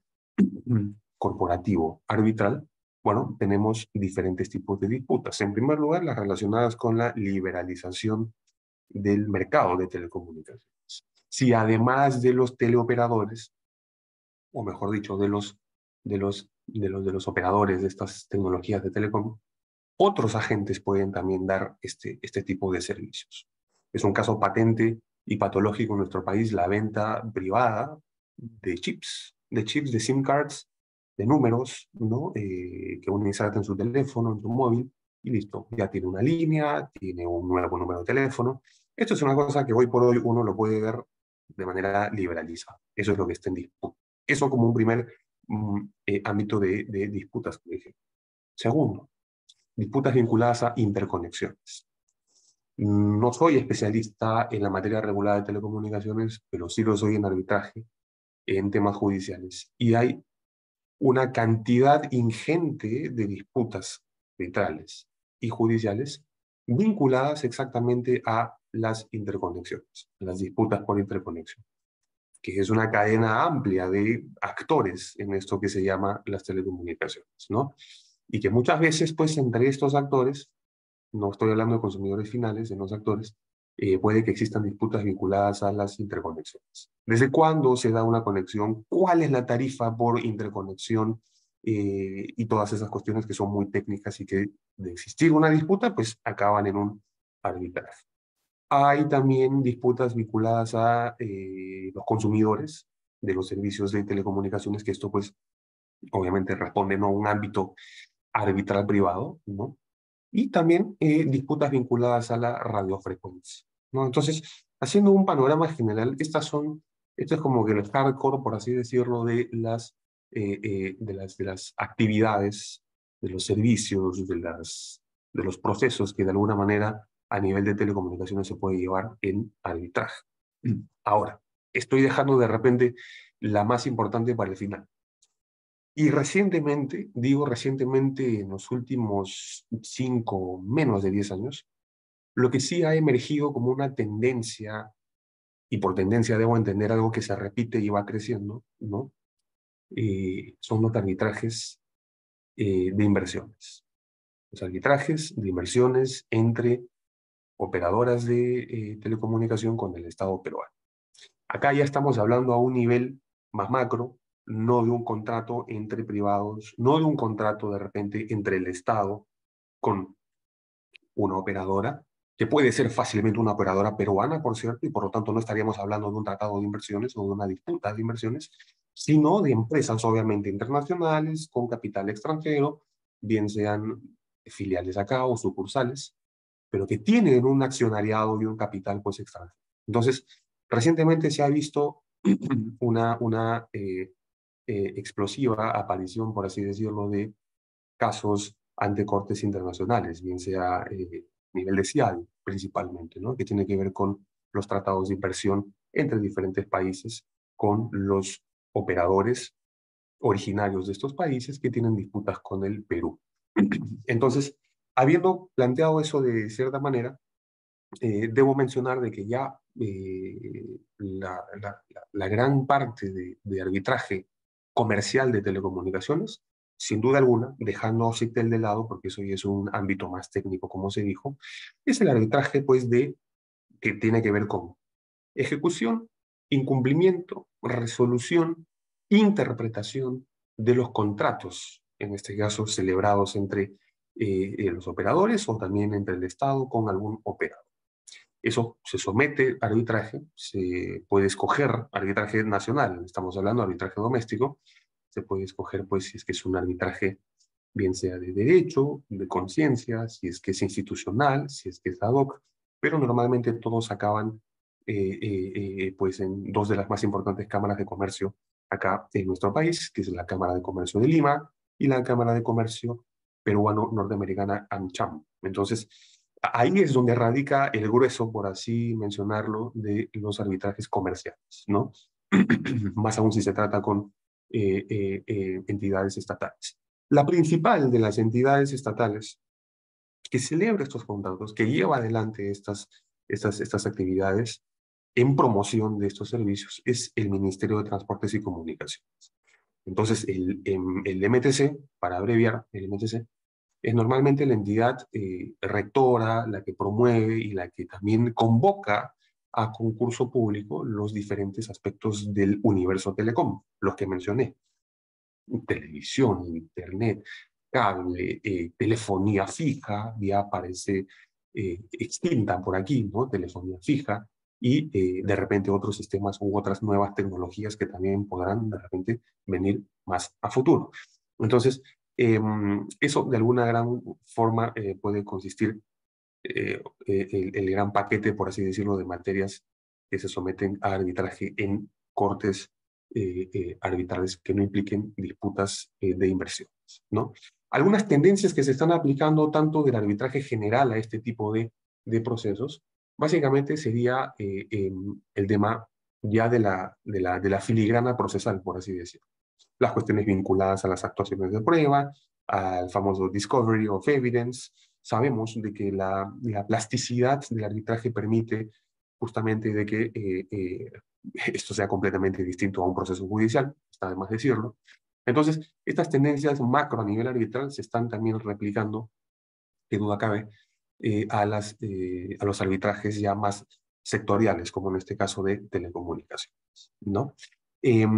corporativo arbitral, bueno, tenemos diferentes tipos de disputas. En primer lugar, las relacionadas con la liberalización del mercado de telecomunicaciones. Si además de los teleoperadores, o mejor dicho, de los, de los, de los, de los operadores de estas tecnologías de telecom, otros agentes pueden también dar este, este tipo de servicios. Es un caso patente y patológico en nuestro país la venta privada de chips, de chips, de SIM cards, de números, ¿no? Eh, que uno inserta en su teléfono, en su móvil, y listo, ya tiene una línea, tiene un nuevo número de teléfono. Esto es una cosa que hoy por hoy uno lo puede ver de manera liberalizada. Eso es lo que está en disputa. Eso como un primer mm, eh, ámbito de, de disputas, por ejemplo. Segundo, disputas vinculadas a interconexiones. No soy especialista en la materia regulada de telecomunicaciones, pero sí lo soy en arbitraje, en temas judiciales. Y hay una cantidad ingente de disputas arbitrales y judiciales vinculadas exactamente a las interconexiones, las disputas por interconexión, que es una cadena amplia de actores en esto que se llama las telecomunicaciones, ¿no? Y que muchas veces, pues, entre estos actores, no estoy hablando de consumidores finales, de los actores, eh, puede que existan disputas vinculadas a las interconexiones. ¿Desde cuándo se da una conexión? ¿Cuál es la tarifa por interconexión? Eh, y todas esas cuestiones que son muy técnicas y que de existir una disputa, pues acaban en un arbitraje. Hay también disputas vinculadas a eh, los consumidores de los servicios de telecomunicaciones, que esto pues obviamente responde no a un ámbito arbitral privado, ¿no? Y también eh, disputas vinculadas a la radiofrecuencia, ¿no? Entonces, haciendo un panorama general, estas son, esto es como que el hardcore, por así decirlo, de las, eh, eh, de las, de las actividades, de los servicios, de, las, de los procesos que de alguna manera a nivel de telecomunicaciones se puede llevar en arbitraje. Ahora, estoy dejando de repente la más importante para el final. Y recientemente, digo recientemente en los últimos cinco, menos de diez años, lo que sí ha emergido como una tendencia, y por tendencia debo entender algo que se repite y va creciendo, ¿no? Eh, son los arbitrajes eh, de inversiones. Los arbitrajes de inversiones entre operadoras de eh, telecomunicación con el Estado peruano. Acá ya estamos hablando a un nivel más macro, no de un contrato entre privados, no de un contrato de repente entre el Estado con una operadora, que puede ser fácilmente una operadora peruana, por cierto, y por lo tanto no estaríamos hablando de un tratado de inversiones o de una disputa de inversiones, sino de empresas obviamente internacionales con capital extranjero, bien sean filiales acá o sucursales, pero que tienen un accionariado y un capital pues extranjero. Entonces, recientemente se ha visto una, una eh, eh, explosiva aparición, por así decirlo, de casos ante cortes internacionales, bien sea eh, a nivel de C I A D principalmente, ¿no? Que tiene que ver con los tratados de inversión entre diferentes países, con los operadores originarios de estos países que tienen disputas con el Perú. Entonces, habiendo planteado eso de cierta manera, eh, debo mencionar de que ya eh, la, la, la gran parte de, de arbitraje comercial de telecomunicaciones, sin duda alguna, dejando Citel de lado, porque eso ya es un ámbito más técnico, como se dijo, es el arbitraje pues, de, que tiene que ver con ejecución, incumplimiento, resolución, interpretación de los contratos, en este caso celebrados entre eh, eh, los operadores o también entre el Estado con algún operador. Eso se somete a arbitraje, se puede escoger arbitraje nacional, estamos hablando de arbitraje doméstico, se puede escoger pues si es que es un arbitraje bien sea de derecho, de conciencia, si es que es institucional, si es que es ad hoc, pero normalmente todos acaban eh, eh, eh, pues en dos de las más importantes cámaras de comercio acá en nuestro país, que es la Cámara de Comercio de Lima y la Cámara de Comercio peruano-norteamericana AmCham. Entonces, ahí es donde radica el grueso, por así mencionarlo, de los arbitrajes comerciales, ¿no? Más aún si se trata con eh, eh, eh, entidades estatales. La principal de las entidades estatales que celebra estos contratos, que lleva adelante estas, estas, estas actividades en promoción de estos servicios, es el Ministerio de Transportes y Comunicaciones. Entonces, el, el M T C, para abreviar, el M T C, es normalmente la entidad eh, rectora, la que promueve y la que también convoca a concurso público los diferentes aspectos del universo telecom, los que mencioné. Televisión, internet, cable, eh, telefonía fija, ya aparece eh, extinta por aquí, ¿no? Telefonía fija, y eh, de repente otros sistemas u otras nuevas tecnologías que también podrán de repente venir más a futuro. Entonces, eh, eso de alguna gran forma eh, puede consistir eh, el, el gran paquete, por así decirlo, de materias que se someten a arbitraje en cortes eh, eh, arbitrales que no impliquen disputas eh, de inversiones, ¿no? Algunas tendencias que se están aplicando tanto del arbitraje general a este tipo de, de procesos, básicamente sería eh, eh, el tema ya de la, de, la, de la filigrana procesal, por así decirlo. Las cuestiones vinculadas a las actuaciones de prueba, al famoso discovery of evidence. Sabemos de que la, la plasticidad del arbitraje permite justamente de que eh, eh, esto sea completamente distinto a un proceso judicial, está de más decirlo. Entonces, estas tendencias macro a nivel arbitral se están también replicando, que duda cabe, eh, a, las, eh, a los arbitrajes ya más sectoriales, como en este caso de telecomunicaciones, ¿no? Eh,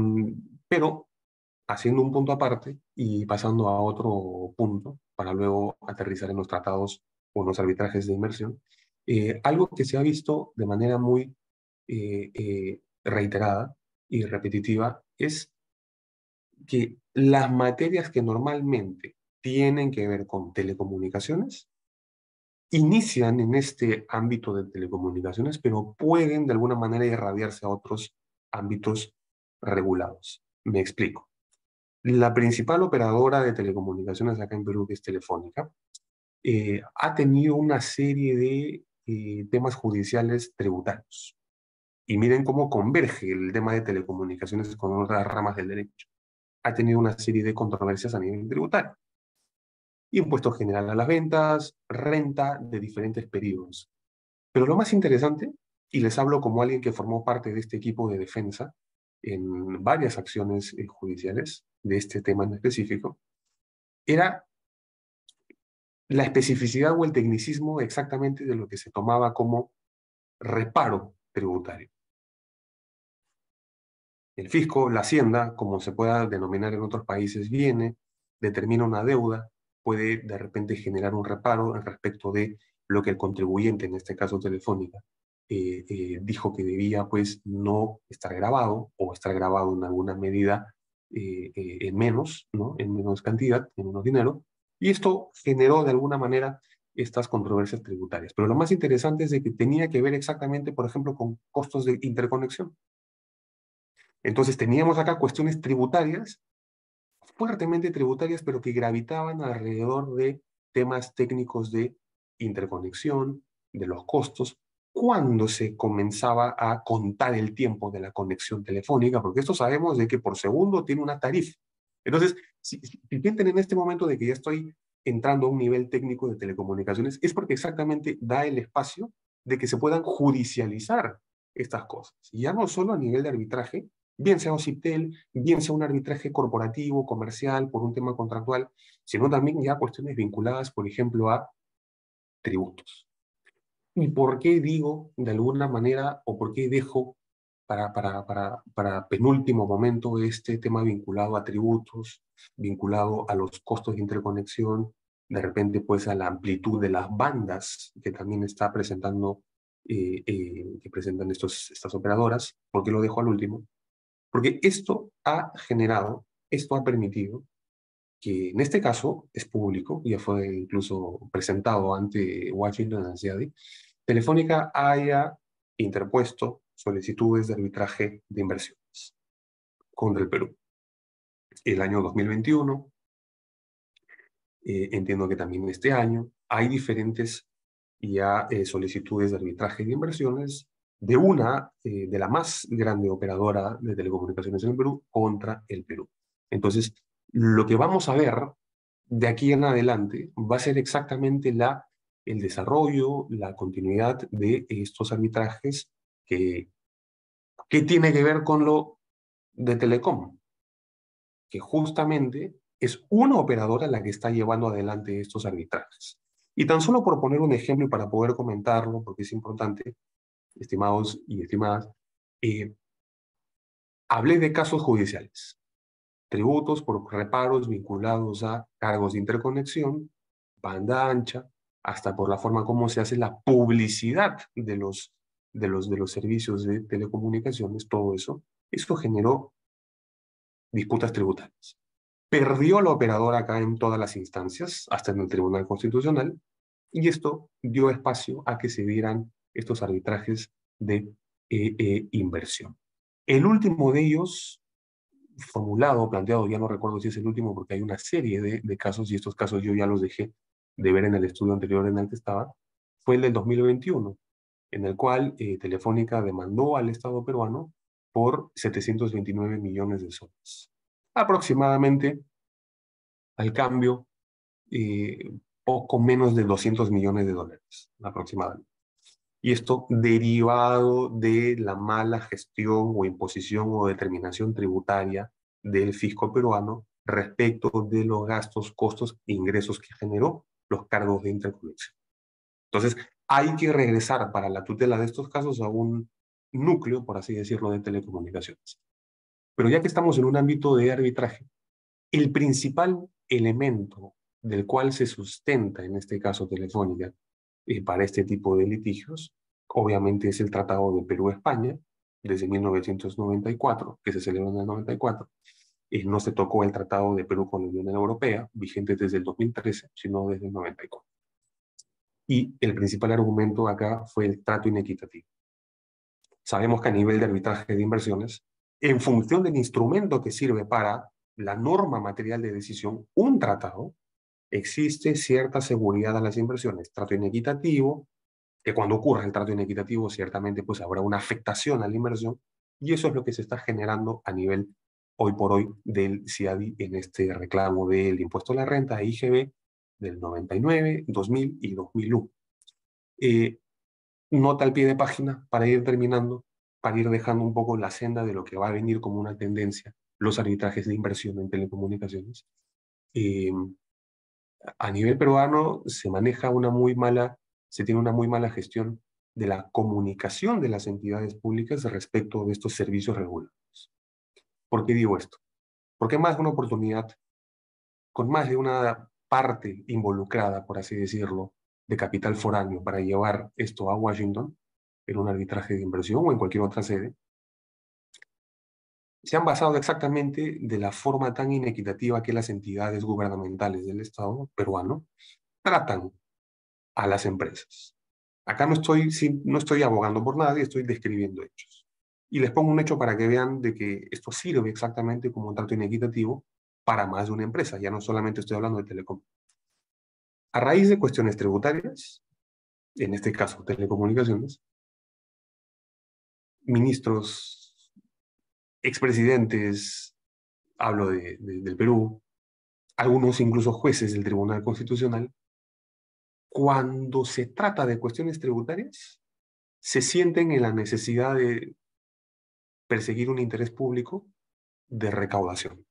pero, haciendo un punto aparte y pasando a otro punto, para luego aterrizar en los tratados o en los arbitrajes de inversión, eh, algo que se ha visto de manera muy eh, eh, reiterada y repetitiva es que las materias que normalmente tienen que ver con telecomunicaciones inician en este ámbito de telecomunicaciones, pero pueden de alguna manera irradiarse a otros ámbitos regulados. Me explico. La principal operadora de telecomunicaciones acá en Perú, que es Telefónica, eh, ha tenido una serie de eh, temas judiciales tributarios. Y miren cómo converge el tema de telecomunicaciones con otras ramas del derecho. Ha tenido una serie de controversias a nivel tributario. Impuesto general a las ventas, renta de diferentes periodos. Pero lo más interesante, y les hablo como alguien que formó parte de este equipo de defensa en varias acciones eh, judiciales de este tema en específico, era la especificidad o el tecnicismo exactamente de lo que se tomaba como reparo tributario. El fisco, la hacienda, como se pueda denominar en otros países, viene, determina una deuda, puede de repente generar un reparo en respecto de lo que el contribuyente, en este caso Telefónica, eh, eh, dijo que debía pues no estar grabado o estar grabado en alguna medida eh, eh, en menos, ¿no? En menos cantidad, en menos dinero, y esto generó de alguna manera estas controversias tributarias. Pero lo más interesante es de que tenía que ver exactamente, por ejemplo, con costos de interconexión. Entonces teníamos acá cuestiones tributarias, fuertemente tributarias, pero que gravitaban alrededor de temas técnicos de interconexión, de los costos, cuando se comenzaba a contar el tiempo de la conexión telefónica, porque esto sabemos de que por segundo tiene una tarifa. Entonces, si, si piensan en este momento de que ya estoy entrando a un nivel técnico de telecomunicaciones, es porque exactamente da el espacio de que se puedan judicializar estas cosas. Y ya no solo a nivel de arbitraje, bien sea OCIPTEL, bien sea un arbitraje corporativo, comercial, por un tema contractual, sino también ya cuestiones vinculadas, por ejemplo, a tributos. ¿Y por qué digo, de alguna manera, o por qué dejo para, para, para, para penúltimo momento este tema vinculado a tributos, vinculado a los costos de interconexión, de repente pues a la amplitud de las bandas que también está presentando, eh, eh, que presentan estos, estas operadoras? ¿Por qué lo dejo al último? Porque esto ha generado, esto ha permitido que en este caso es público, ya fue incluso presentado ante Washington and C A D, Telefónica haya interpuesto solicitudes de arbitraje de inversiones contra el Perú. El año dos mil veintiuno, eh, entiendo que también este año, hay diferentes ya eh, solicitudes de arbitraje de inversiones de una, eh, de la más grande operadora de telecomunicaciones en el Perú contra el Perú. Entonces, lo que vamos a ver de aquí en adelante va a ser exactamente la, el desarrollo, la continuidad de estos arbitrajes que, que tiene que ver con lo de Telecom, que justamente es una operadora la que está llevando adelante estos arbitrajes. Y tan solo por poner un ejemplo y para poder comentarlo, porque es importante, estimados y estimadas, eh, hablé de casos judiciales, tributos por reparos vinculados a cargos de interconexión, banda ancha, hasta por la forma como se hace la publicidad de los, de los, de los servicios de telecomunicaciones, todo eso, eso generó disputas tributarias. Perdió la operadora acá en todas las instancias, hasta en el Tribunal Constitucional, y esto dio espacio a que se dieran estos arbitrajes de eh, eh, inversión. El último de ellos, formulado, planteado, ya no recuerdo si es el último porque hay una serie de, de casos, y estos casos yo ya los dejé de ver en el estudio anterior en el que estaba, fue el del dos mil veintiuno, en el cual eh, Telefónica demandó al Estado peruano por setecientos veintinueve millones de soles. Aproximadamente, al cambio, eh, poco menos de doscientos millones de dólares, aproximadamente. Y esto derivado de la mala gestión o imposición o determinación tributaria del fisco peruano respecto de los gastos, costos e ingresos que generó los cargos de interconexión. Entonces, hay que regresar para la tutela de estos casos a un núcleo, por así decirlo, de telecomunicaciones. Pero ya que estamos en un ámbito de arbitraje, el principal elemento del cual se sustenta, en este caso Telefónica, eh, para este tipo de litigios, obviamente es el Tratado de Perú-España, desde mil novecientos noventa y cuatro, que se celebró en el noventa y cuatro. Eh, no se tocó el Tratado de Perú con la Unión Europea, vigente desde el dos mil trece, sino desde el noventa y cuatro. Y el principal argumento acá fue el trato inequitativo. Sabemos que a nivel de arbitraje de inversiones, en función del instrumento que sirve para la norma material de decisión, un tratado, existe cierta seguridad a las inversiones. Trato inequitativo, que cuando ocurra el trato inequitativo, ciertamente pues habrá una afectación a la inversión, y eso es lo que se está generando a nivel, hoy por hoy, del C I A D I en este reclamo del impuesto a la renta, I G B, del noventa y nueve, dos mil y dos mil uno. Eh, nota al pie de página para ir terminando, para ir dejando un poco la senda de lo que va a venir como una tendencia, los arbitrajes de inversión en telecomunicaciones. Eh, a nivel peruano se maneja una muy mala, se tiene una muy mala gestión de la comunicación de las entidades públicas respecto de estos servicios regulados. ¿Por qué digo esto? Porque más de una oportunidad, con más de una parte involucrada, por así decirlo, de capital foráneo para llevar esto a Washington, en un arbitraje de inversión o en cualquier otra sede, se han basado exactamente de la forma tan inequitativa que las entidades gubernamentales del Estado peruano tratan a las empresas. Acá no estoy, no estoy abogando por nadie, estoy describiendo hechos. Y les pongo un hecho para que vean de que esto sirve exactamente como un trato inequitativo para más de una empresa. Ya no solamente estoy hablando de telecom. A raíz de cuestiones tributarias, en este caso telecomunicaciones, ministros, expresidentes, hablo de, de, del Perú, algunos incluso jueces del Tribunal Constitucional, cuando se trata de cuestiones tributarias, se sienten en la necesidad de perseguir un interés público de recaudación.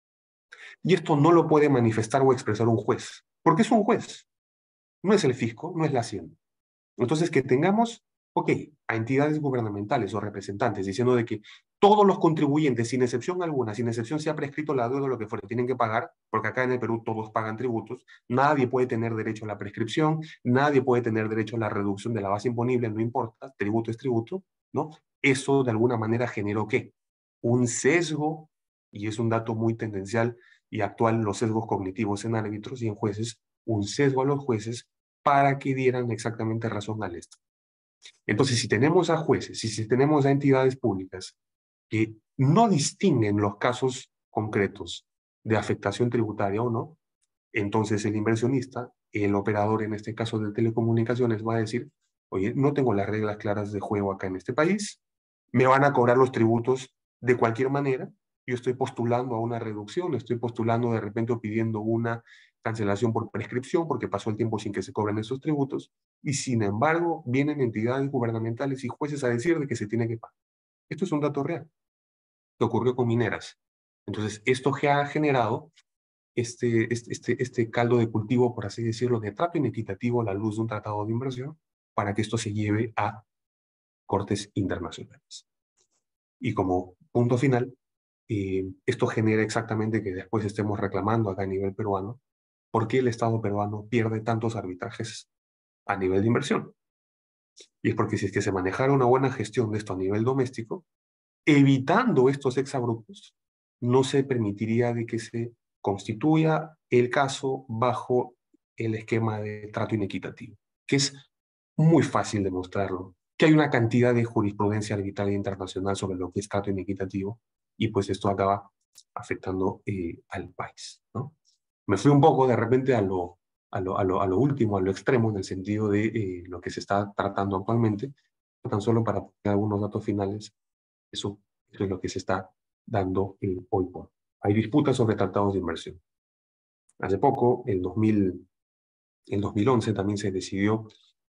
Y esto no lo puede manifestar o expresar un juez, porque es un juez, no es el fisco, no es la Hacienda. Entonces, que tengamos, ok, a entidades gubernamentales o representantes diciendo de que todos los contribuyentes, sin excepción alguna, sin excepción se ha prescrito la deuda o lo que fuera, tienen que pagar, porque acá en el Perú todos pagan tributos, nadie puede tener derecho a la prescripción, nadie puede tener derecho a la reducción de la base imponible, no importa, tributo es tributo, ¿no? Eso de alguna manera generó, ¿qué? Un sesgo, y es un dato muy tendencial y actual, los sesgos cognitivos en árbitros y en jueces, un sesgo a los jueces para que dieran exactamente razón al Estado. Entonces, si tenemos a jueces y si tenemos a entidades públicas que no distinguen los casos concretos de afectación tributaria o no, entonces el inversionista, el operador en este caso de telecomunicaciones, va a decir, oye, no tengo las reglas claras de juego acá en este país, me van a cobrar los tributos de cualquier manera, yo estoy postulando a una reducción, estoy postulando de repente o pidiendo una cancelación por prescripción porque pasó el tiempo sin que se cobren esos tributos, y sin embargo vienen entidades gubernamentales y jueces a decir de que se tiene que pagar. Esto es un dato real, que ocurrió con mineras. Entonces, esto ha generado este, este, este, este caldo de cultivo, por así decirlo, de trato inequitativo a la luz de un tratado de inversión para que esto se lleve a cortes internacionales. Y como punto final, eh, esto genera exactamente que después estemos reclamando acá a nivel peruano por qué el Estado peruano pierde tantos arbitrajes a nivel de inversión. Y es porque si es que se manejara una buena gestión de esto a nivel doméstico, evitando estos exabruptos, no se permitiría de que se constituya el caso bajo el esquema de trato inequitativo, que es muy fácil demostrarlo, que hay una cantidad de jurisprudencia arbitraria internacional sobre lo que es trato inequitativo, y pues esto acaba afectando eh, al país, ¿no? Me fui un poco de repente a lo, a lo, a lo, a lo último, a lo extremo, en el sentido de eh, lo que se está tratando actualmente, tan solo para poner algunos datos finales. Eso, eso es lo que se está dando eh, hoy por hoy. Hay disputas sobre tratados de inversión. Hace poco, en dos mil, en dos mil once, también se decidió,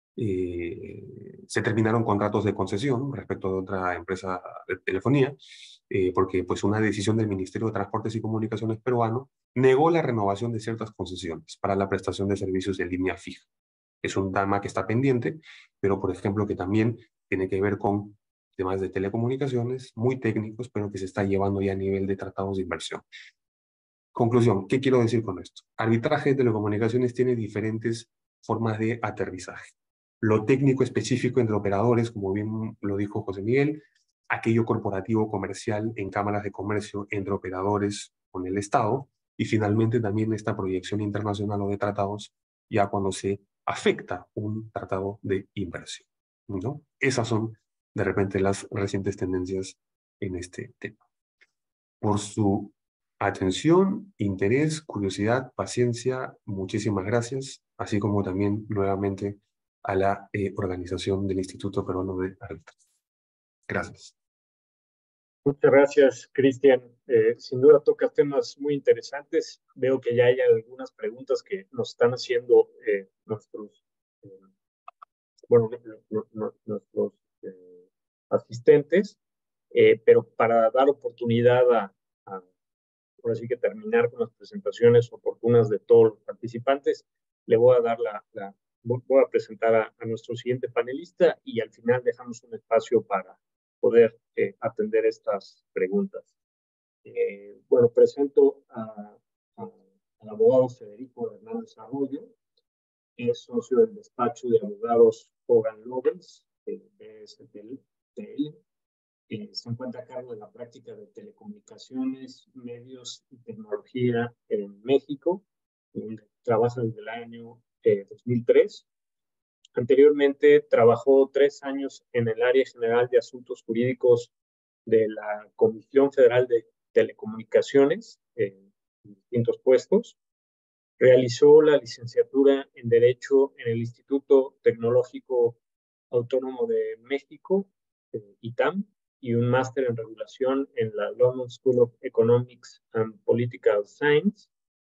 eh, se terminaron contratos de concesión respecto de otra empresa de telefonía, eh, porque pues, una decisión del Ministerio de Transportes y Comunicaciones peruano negó la renovación de ciertas concesiones para la prestación de servicios de línea fija. Es un tema que está pendiente, pero por ejemplo que también tiene que ver con temas de telecomunicaciones muy técnicos, pero que se está llevando ya a nivel de tratados de inversión. Conclusión, ¿qué quiero decir con esto? Arbitraje de telecomunicaciones tiene diferentes formas de aterrizaje. Lo técnico específico entre operadores, como bien lo dijo José Miguel, aquello corporativo comercial en cámaras de comercio entre operadores con el Estado, y finalmente también esta proyección internacional o de tratados ya cuando se afecta un tratado de inversión, ¿no? Esas son de repente las recientes tendencias en este tema. Por su atención, interés, curiosidad, paciencia, muchísimas gracias, así como también nuevamente a la eh, organización del Instituto Peruano de Arbitraje. Gracias. Muchas gracias, Cristian. Eh, sin duda tocas temas muy interesantes. Veo que ya hay algunas preguntas que nos están haciendo eh, nuestros, eh, bueno, no, no, nuestros eh, asistentes, eh, pero para dar oportunidad a, a, por así que terminar con las presentaciones oportunas de todos los participantes, le voy a dar la, la voy a presentar a, a nuestro siguiente panelista y al final dejamos un espacio para poder eh, atender estas preguntas. Eh, bueno, presento a, a, al abogado Federico Hernández Arroyo, que es socio del despacho de abogados Hogan Lovells, de B S T L, que se encuentra a cargo de la práctica de telecomunicaciones, medios y tecnología en México, donde trabaja desde el año eh, dos mil tres. Anteriormente trabajó tres años en el área general de asuntos jurídicos de la Comisión Federal de Telecomunicaciones en distintos puestos. Realizó la licenciatura en Derecho en el Instituto Tecnológico Autónomo de México, eh, I T A M, y un máster en regulación en la London School of Economics and Political Science.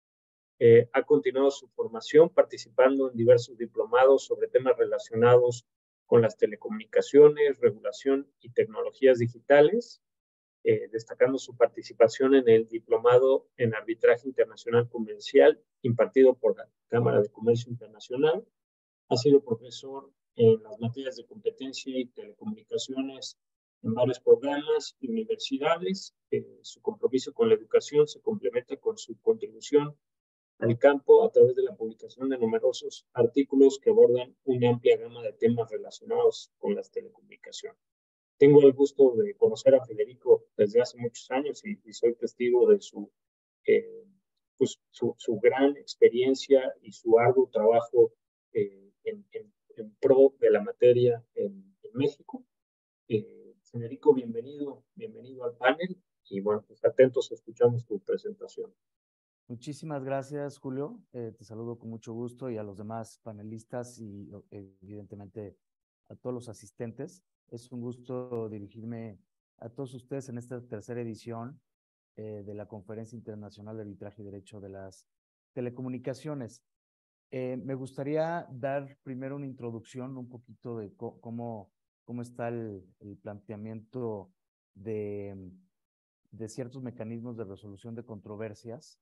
Eh, ha continuado su formación participando en diversos diplomados sobre temas relacionados con las telecomunicaciones, regulación y tecnologías digitales, eh, destacando su participación en el diplomado en arbitraje internacional comercial impartido por la Cámara de Comercio Internacional. Ha sido profesor en las materias de competencia y telecomunicaciones en varios programas y universidades. Eh, su compromiso con la educación se complementa con su contribución al campo a través de la publicación de numerosos artículos que abordan una amplia gama de temas relacionados con las telecomunicaciones. Tengo el gusto de conocer a Federico desde hace muchos años y, y soy testigo de su, eh, pues, su, su gran experiencia y su arduo trabajo eh, en, en, en pro de la materia en, en México. Eh, Federico, bienvenido, bienvenido al panel y bueno, pues atentos, escuchamos tu presentación. Muchísimas gracias, Julio. Eh, te saludo con mucho gusto y a los demás panelistas y evidentemente a todos los asistentes. Es un gusto dirigirme a todos ustedes en esta tercera edición eh, de la Conferencia Internacional de Arbitraje y Derecho de las Telecomunicaciones. Eh, me gustaría dar primero una introducción, un poquito de cómo, cómo está el, el planteamiento de, de ciertos mecanismos de resolución de controversias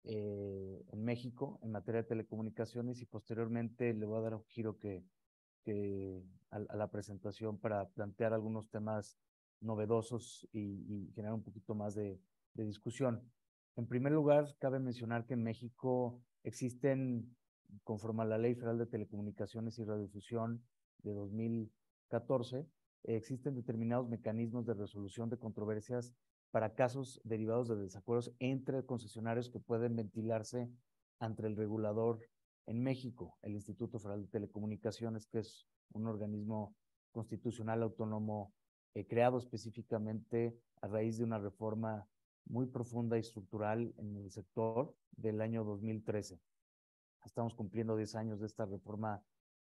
Eh, en México en materia de telecomunicaciones y posteriormente le voy a dar un giro que, que a, a la presentación para plantear algunos temas novedosos y, y generar un poquito más de, de discusión. En primer lugar, cabe mencionar que en México existen, conforme a la Ley Federal de Telecomunicaciones y Radiodifusión de dos mil catorce, eh, existen determinados mecanismos de resolución de controversias para casos derivados de desacuerdos entre concesionarios que pueden ventilarse ante el regulador en México, el Instituto Federal de Telecomunicaciones, que es un organismo constitucional autónomo eh, creado específicamente a raíz de una reforma muy profunda y estructural en el sector del año dos mil trece. Estamos cumpliendo diez años de esta reforma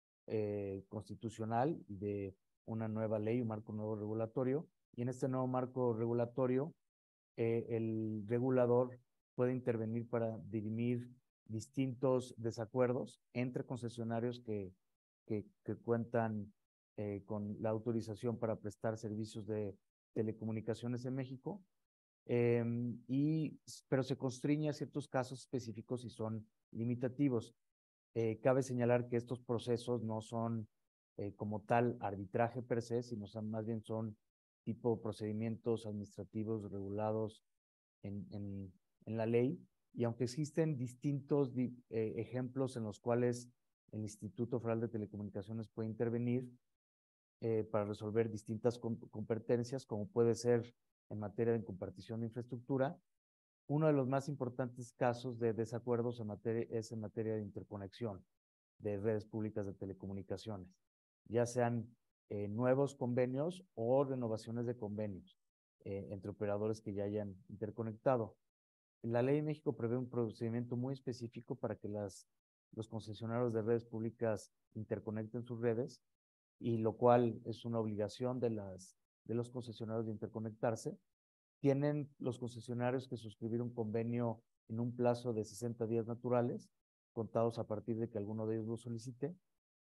eh, constitucional y de una nueva ley, un marco nuevo regulatorio, y en este nuevo marco regulatorio eh, el regulador puede intervenir para dirimir distintos desacuerdos entre concesionarios que, que, que cuentan eh, con la autorización para prestar servicios de telecomunicaciones en México, eh, y, pero se constriñe a ciertos casos específicos y son limitativos. Eh, cabe señalar que estos procesos no son eh, como tal arbitraje per se, sino son, más bien son tipo procedimientos administrativos regulados en, en, en la ley, y aunque existen distintos di, eh, ejemplos en los cuales el Instituto Federal de Telecomunicaciones puede intervenir eh, para resolver distintas competencias, como puede ser en materia de compartición de infraestructura, uno de los más importantes casos de desacuerdos en materia, es en materia de interconexión de redes públicas de telecomunicaciones, ya sean eh, nuevos convenios o renovaciones de convenios eh, entre operadores que ya hayan interconectado. La ley de México prevé un procedimiento muy específico para que las, los concesionarios de redes públicas interconecten sus redes, y lo cual es una obligación de, las, de los concesionarios de interconectarse. Tienen los concesionarios que suscribir un convenio en un plazo de sesenta días naturales, contados a partir de que alguno de ellos lo solicite,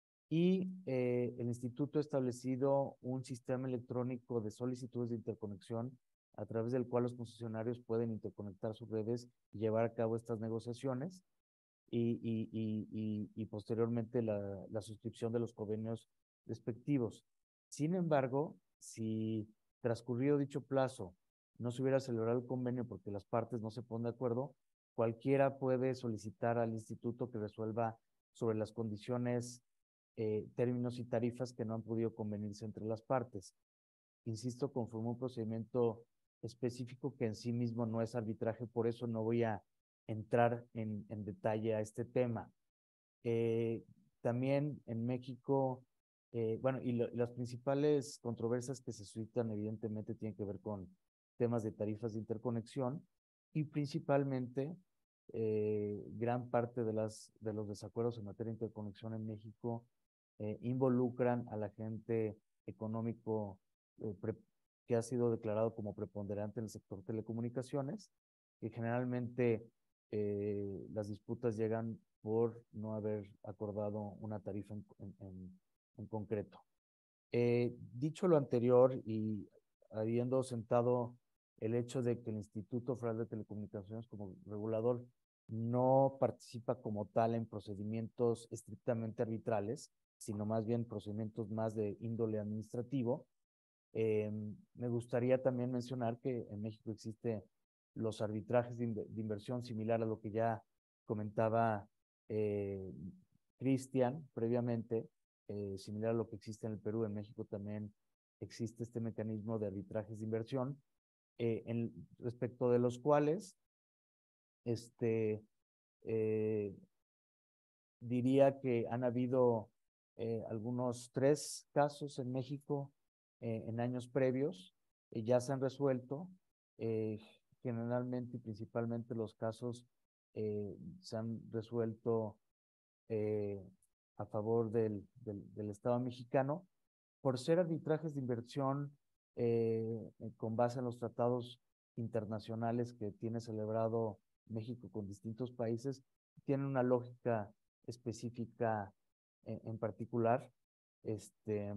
y eh, el instituto ha establecido un sistema electrónico de solicitudes de interconexión a través del cual los concesionarios pueden interconectar sus redes y llevar a cabo estas negociaciones y, y, y, y, y posteriormente la, la suscripción de los convenios respectivos. Sin embargo, si transcurrido dicho plazo no se hubiera celebrado el convenio porque las partes no se ponen de acuerdo, cualquiera puede solicitar al instituto que resuelva sobre las condiciones, eh, términos y tarifas que no han podido convenirse entre las partes. Insisto, conforme un procedimiento específico que en sí mismo no es arbitraje, por eso no voy a entrar en, en detalle a este tema. Eh, también en México Eh, bueno, y lo, las principales controversias que se suscitan evidentemente tienen que ver con temas de tarifas de interconexión y principalmente eh, gran parte de, las, de los desacuerdos en materia de interconexión en México eh, involucran al agente económico eh, pre, que ha sido declarado como preponderante en el sector telecomunicaciones, que generalmente eh, las disputas llegan por no haber acordado una tarifa en, en, en, en concreto. Eh, dicho lo anterior y habiendo sentado el hecho de que el Instituto Federal de Telecomunicaciones como regulador no participa como tal en procedimientos estrictamente arbitrales, sino más bien procedimientos más de índole administrativo, eh, me gustaría también mencionar que en México existe los arbitrajes de, in de inversión similar a lo que ya comentaba eh, Cristian previamente, eh, similar a lo que existe en el Perú. En México también existe este mecanismo de arbitrajes de inversión, eh, en, respecto de los cuales este, eh, diría que han habido eh, algunos tres casos en México eh, en años previos, eh, ya se han resuelto, eh, generalmente y principalmente los casos eh, se han resuelto eh, a favor del, del, del Estado mexicano, por ser arbitrajes de inversión eh, con base en los tratados internacionales que tiene celebrado México con distintos países, tienen una lógica específica en, en particular, este,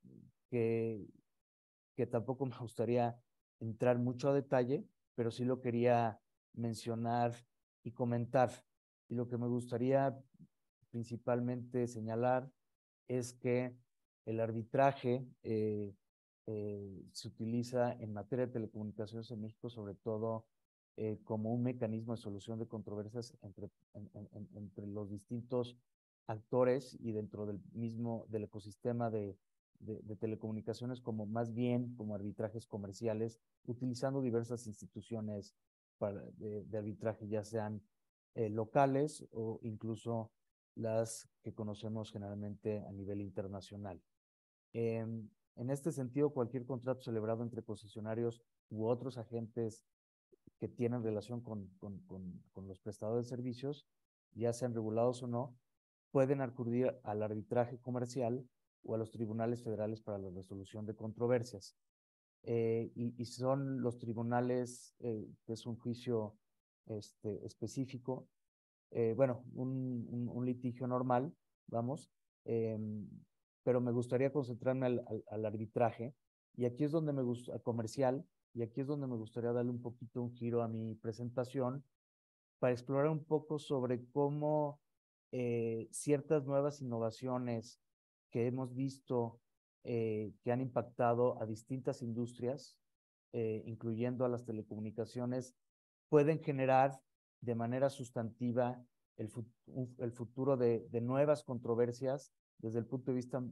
que, que tampoco me gustaría entrar mucho a detalle, pero sí lo quería mencionar y comentar. Y lo que me gustaría principalmente señalar es que el arbitraje eh, eh, se utiliza en materia de telecomunicaciones en México, sobre todo eh, como un mecanismo de solución de controversias entre, en, en, entre los distintos actores y dentro del mismo, del ecosistema de, de, de telecomunicaciones, como más bien como arbitrajes comerciales, utilizando diversas instituciones para, de, de arbitraje, ya sean eh, locales o incluso las que conocemos generalmente a nivel internacional. Eh, en este sentido, cualquier contrato celebrado entre concesionarios u otros agentes que tienen relación con, con, con, con los prestadores de servicios, ya sean regulados o no, pueden acudir al arbitraje comercial o a los tribunales federales para la resolución de controversias. Eh, y, y son los tribunales, eh, que es un juicio este, específico, eh, bueno, un, un, un, litigio normal, vamos, eh, pero me gustaría concentrarme al, al, al, arbitraje, y aquí es donde me gusta, comercial, y aquí es donde me gustaría darle un poquito un giro a mi presentación para explorar un poco sobre cómo eh, ciertas nuevas innovaciones que hemos visto eh, que han impactado a distintas industrias, eh, incluyendo a las telecomunicaciones, pueden generar de manera sustantiva el, fu un, el futuro de, de nuevas controversias desde el punto de vista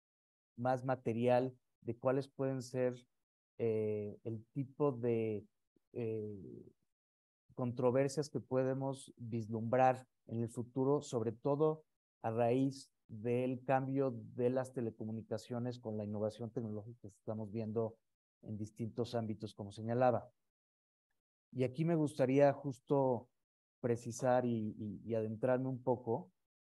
más material de cuáles pueden ser eh, el tipo de eh, controversias que podemos vislumbrar en el futuro, sobre todo a raíz del cambio de las telecomunicaciones con la innovación tecnológica que estamos viendo en distintos ámbitos, como señalaba. Y aquí me gustaría justo precisar y, y, y adentrarme un poco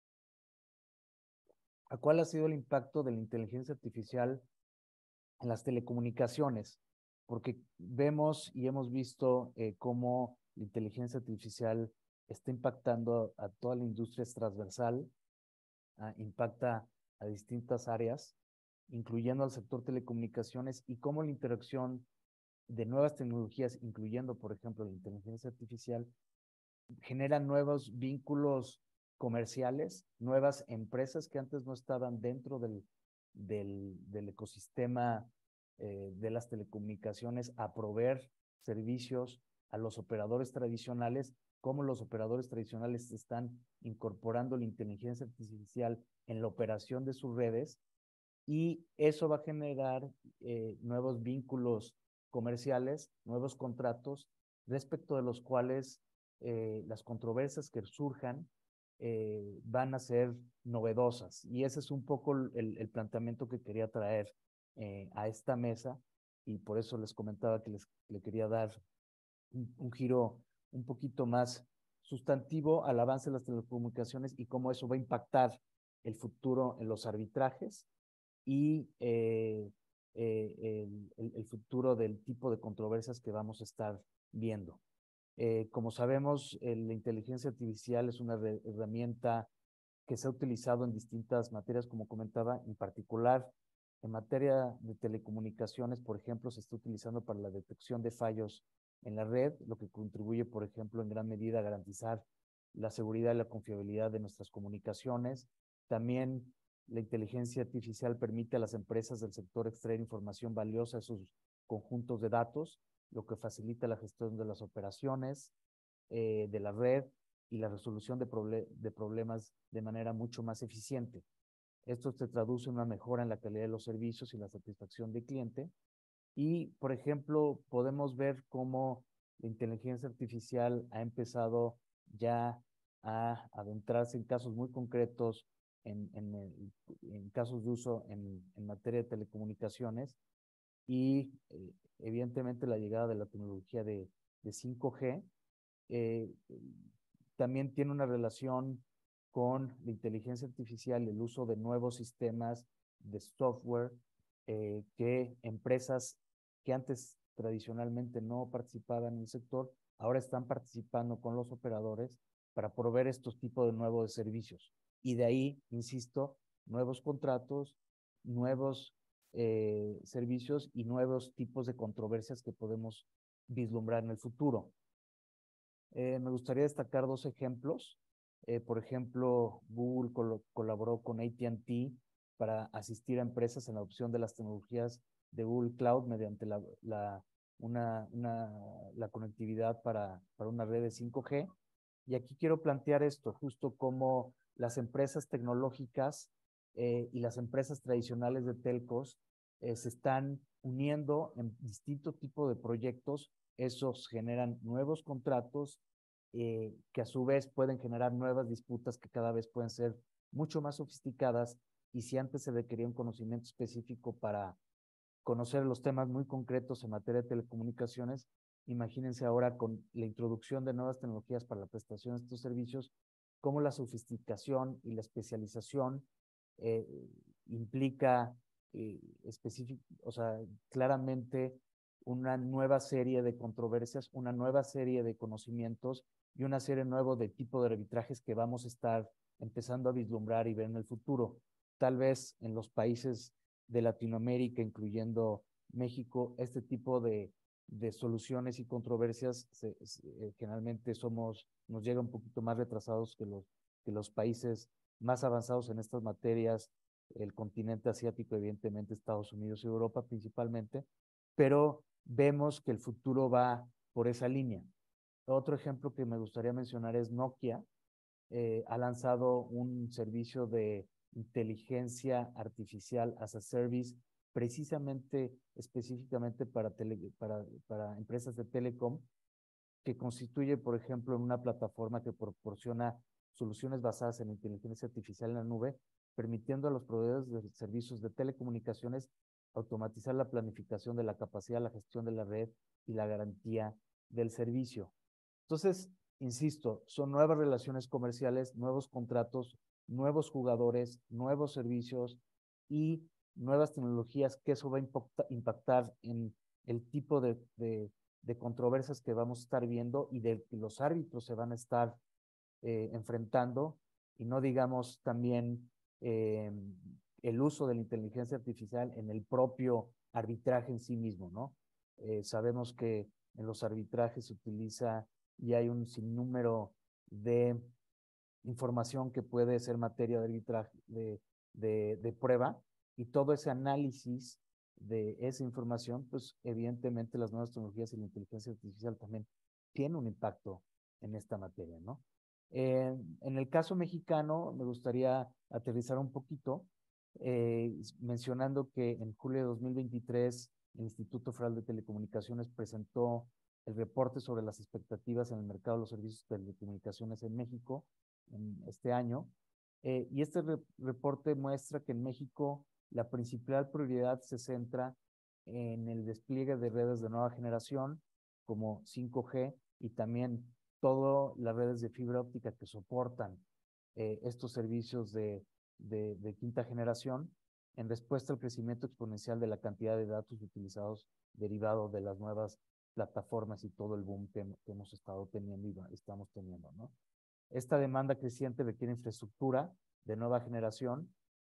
a cuál ha sido el impacto de la inteligencia artificial en las telecomunicaciones, porque vemos y hemos visto eh, cómo la inteligencia artificial está impactando a toda la industria transversal, ah, impacta a distintas áreas, incluyendo al sector telecomunicaciones, y cómo la interacción de nuevas tecnologías, incluyendo, por ejemplo, la inteligencia artificial, genera nuevos vínculos comerciales, nuevas empresas que antes no estaban dentro del, del, del ecosistema eh, de las telecomunicaciones a proveer servicios a los operadores tradicionales, cómo los operadores tradicionales están incorporando la inteligencia artificial en la operación de sus redes, y eso va a generar eh, nuevos vínculos comerciales, nuevos contratos, respecto de los cuales eh, las controversias que surjan eh, van a ser novedosas. Y ese es un poco el, el planteamiento que quería traer eh, a esta mesa, y por eso les comentaba que les le quería dar un, un giro un poquito más sustantivo al avance de las telecomunicaciones y cómo eso va a impactar el futuro en los arbitrajes y eh, eh, el, el, el futuro del tipo de controversias que vamos a estar viendo. Eh, como sabemos, eh, la inteligencia artificial es una herramienta que se ha utilizado en distintas materias, como comentaba, en particular en materia de telecomunicaciones, por ejemplo, se está utilizando para la detección de fallos en la red, lo que contribuye, por ejemplo, en gran medida a garantizar la seguridad y la confiabilidad de nuestras comunicaciones. También la inteligencia artificial permite a las empresas del sector extraer información valiosa de sus conjuntos de datos, lo que facilita la gestión de las operaciones, eh, de la red y la resolución de, proble de problemas de manera mucho más eficiente. Esto se traduce en una mejora en la calidad de los servicios y la satisfacción del cliente. Y, por ejemplo, podemos ver cómo la inteligencia artificial ha empezado ya a adentrarse en casos muy concretos, en, en, el, en casos de uso en, en materia de telecomunicaciones, y eh, evidentemente la llegada de la tecnología de, de cinco G eh, también tiene una relación con la inteligencia artificial, el uso de nuevos sistemas de software eh, que empresas que antes tradicionalmente no participaban en el sector, ahora están participando con los operadores para proveer estos tipos de nuevos servicios. Y de ahí, insisto, nuevos contratos, nuevos eh, servicios y nuevos tipos de controversias que podemos vislumbrar en el futuro. Eh, me gustaría destacar dos ejemplos. Eh, por ejemplo, Google col colaboró con A T and T para asistir a empresas en la adopción de las tecnologías de Google Cloud mediante la, la, una, una, la conectividad para, para una red de cinco G. Y aquí quiero plantear esto, justo como las empresas tecnológicas eh, y las empresas tradicionales de telcos eh, se están uniendo en distintos tipos de proyectos. Esos generan nuevos contratos eh, que a su vez pueden generar nuevas disputas que cada vez pueden ser mucho más sofisticadas, y si antes se requería un conocimiento específico para conocer los temas muy concretos en materia de telecomunicaciones, imagínense ahora con la introducción de nuevas tecnologías para la prestación de estos servicios, cómo la sofisticación y la especialización eh, implica eh, específico, o sea, claramente una nueva serie de controversias, una nueva serie de conocimientos y una serie nueva de tipo de arbitrajes que vamos a estar empezando a vislumbrar y ver en el futuro. Tal vez en los países de Latinoamérica, incluyendo México, este tipo de, de soluciones y controversias se, se, eh, generalmente somos, nos llega un poquito más retrasados que los, que los países más avanzados en estas materias, el continente asiático, evidentemente Estados Unidos y Europa principalmente, pero vemos que el futuro va por esa línea. Otro ejemplo que me gustaría mencionar es Nokia. Eh, ha lanzado un servicio de inteligencia artificial as a service, precisamente, específicamente para, tele, para, para empresas de telecom, que constituye, por ejemplo, en una plataforma que proporciona soluciones basadas en inteligencia artificial en la nube, permitiendo a los proveedores de servicios de telecomunicaciones automatizar la planificación de la capacidad, la gestión de la red y la garantía del servicio. Entonces, insisto, son nuevas relaciones comerciales, nuevos contratos, nuevos jugadores, nuevos servicios y nuevas tecnologías, que eso va a impactar en el tipo de, de, de controversias que vamos a estar viendo y de que los árbitros se van a estar eh, enfrentando, y no digamos también eh, el uso de la inteligencia artificial en el propio arbitraje en sí mismo, ¿no? Eh, sabemos que en los arbitrajes se utiliza y hay un sinnúmero de información que puede ser materia de arbitraje, de, de, de prueba, y todo ese análisis de esa información, pues evidentemente las nuevas tecnologías y la inteligencia artificial también tienen un impacto en esta materia, ¿no? Eh, en el caso mexicano, me gustaría aterrizar un poquito, eh, mencionando que en julio de dos mil veintitrés el Instituto Federal de Telecomunicaciones presentó el reporte sobre las expectativas en el mercado de los servicios de telecomunicaciones en México, en este año. Eh, y este re reporte muestra que en México la principal prioridad se centra en el despliegue de redes de nueva generación como cinco G y también todas las redes de fibra óptica que soportan eh, estos servicios de, de, de quinta generación en respuesta al crecimiento exponencial de la cantidad de datos utilizados derivado de las nuevas plataformas y todo el boom que, que hemos estado teniendo y estamos teniendo, ¿no? Esta demanda creciente requiere infraestructura de nueva generación.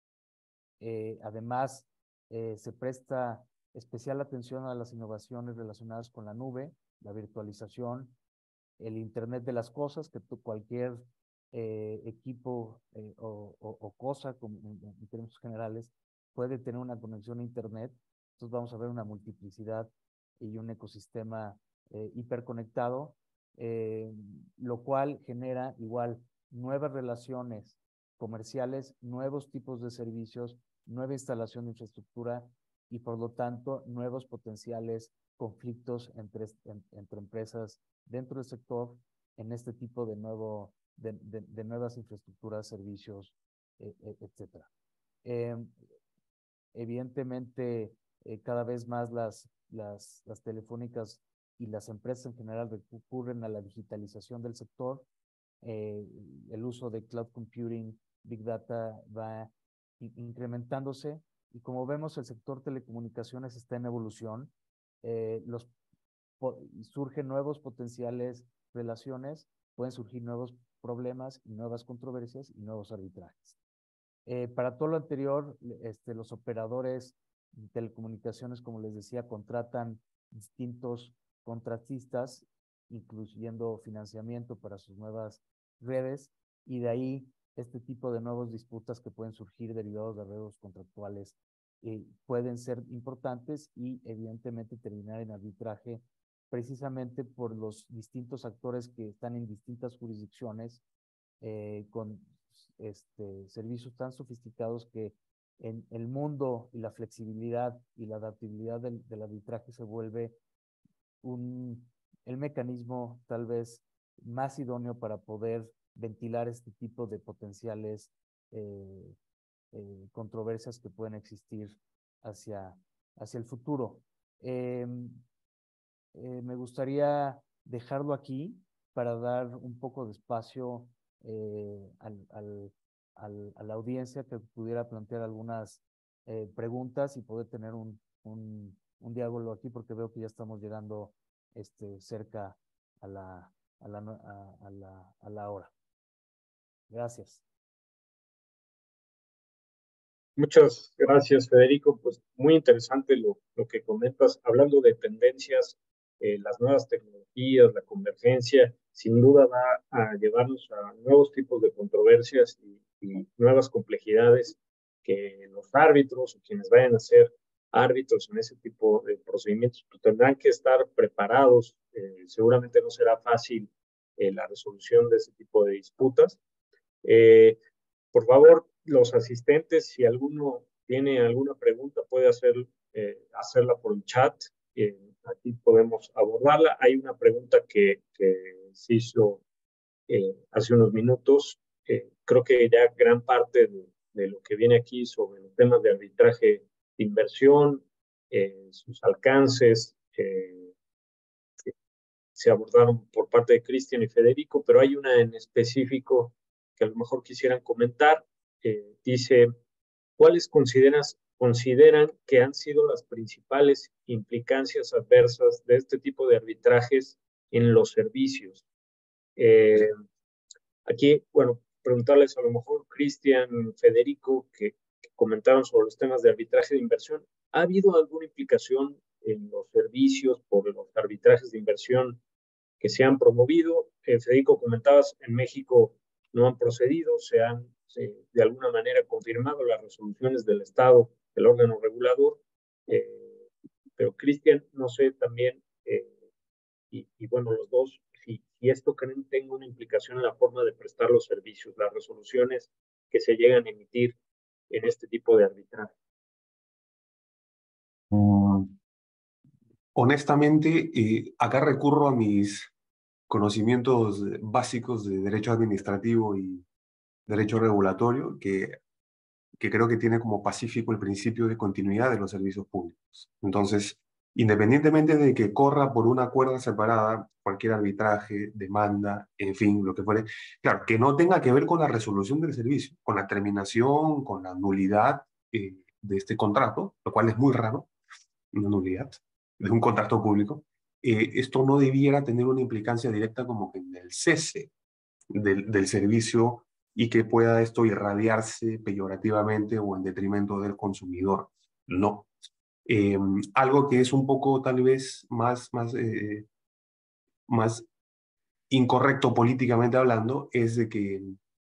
Eh, además, eh, se presta especial atención a las innovaciones relacionadas con la nube, la virtualización, el Internet de las cosas, que tú, cualquier eh, equipo eh, o, o, o cosa, como en, en términos generales, puede tener una conexión a Internet. Entonces vamos a ver una multiplicidad y un ecosistema eh, hiperconectado, eh, lo cual genera igual nuevas relaciones comerciales, nuevos tipos de servicios, nueva instalación de infraestructura y por lo tanto nuevos potenciales conflictos entre, en, entre empresas dentro del sector en este tipo de, nuevo, de, de, de nuevas infraestructuras, servicios, eh, etcétera. Eh, evidentemente, eh, cada vez más las, las, las telefónicas y las empresas en general recurren a la digitalización del sector. Eh, el uso de cloud computing, big data va incrementándose y como vemos el sector telecomunicaciones está en evolución. Eh, los, surgen nuevos potenciales relaciones, pueden surgir nuevos problemas y nuevas controversias y nuevos arbitrajes. Eh, para todo lo anterior, este, los operadores de telecomunicaciones, como les decía, contratan distintos contratistas, incluyendo financiamiento para sus nuevas redes, y de ahí este tipo de nuevas disputas que pueden surgir derivados de arreglos contractuales eh, pueden ser importantes y evidentemente terminar en arbitraje precisamente por los distintos actores que están en distintas jurisdicciones eh, con este, servicios tan sofisticados que en el mundo y la flexibilidad y la adaptabilidad del, del arbitraje se vuelve un, el mecanismo tal vez más idóneo para poder ventilar este tipo de potenciales eh, eh, controversias que pueden existir hacia, hacia el futuro. Eh, eh, me gustaría dejarlo aquí para dar un poco de espacio eh, al, al, al, a la audiencia que pudiera plantear algunas eh, preguntas y poder tener un, un, un diálogo aquí porque veo que ya estamos llegando este, cerca a la, a, la, a, a, la, a la hora. Gracias. Muchas gracias, Federico. Pues muy interesante lo, lo que comentas. Hablando de tendencias, eh, las nuevas tecnologías, la convergencia, sin duda va a llevarnos a nuevos tipos de controversias y, y nuevas complejidades que los árbitros o quienes vayan a ser árbitros en ese tipo de procedimientos pues, tendrán que estar preparados. Eh, seguramente no será fácil eh, la resolución de ese tipo de disputas. Eh, por favor, los asistentes, si alguno tiene alguna pregunta, puede hacer, eh, hacerla por el chat. Eh, aquí podemos abordarla. Hay una pregunta que, que se hizo eh, hace unos minutos. Eh, creo que ya gran parte de, de lo que viene aquí sobre los temas de arbitraje de inversión, eh, sus alcances, eh, se abordaron por parte de Cristian y Federico, pero hay una en específico que a lo mejor quisieran comentar. Eh, dice, ¿cuáles consideras, consideran que han sido las principales implicancias adversas de este tipo de arbitrajes en los servicios? Eh, aquí, bueno, preguntarles a lo mejor Cristian, Federico, que, que comentaron sobre los temas de arbitraje de inversión. ¿Ha habido alguna implicación en los servicios por los arbitrajes de inversión que se han promovido? Eh, Federico, comentabas, en México no han procedido, se han se, de alguna manera confirmado las resoluciones del Estado, del órgano regulador, eh, pero Cristian, no sé también, eh, y, y bueno, los dos, si, si esto creen tenga una implicación en la forma de prestar los servicios, las resoluciones que se llegan a emitir en este tipo de arbitraje. Mm. Honestamente, eh, acá recurro a mis conocimientos básicos de derecho administrativo y derecho regulatorio que, que creo que tiene como pacífico el principio de continuidad de los servicios públicos. Entonces, independientemente de que corra por una cuerda separada, cualquier arbitraje, demanda, en fin, lo que fuere, claro, que no tenga que ver con la resolución del servicio, con la terminación, con la nulidad eh, de este contrato, lo cual es muy raro, una nulidad de un contrato público, eh, esto no debiera tener una implicancia directa como que en el cese del, del servicio y que pueda esto irradiarse peyorativamente o en detrimento del consumidor. No. Eh, algo que es un poco tal vez más, más, eh, más incorrecto políticamente hablando es de que,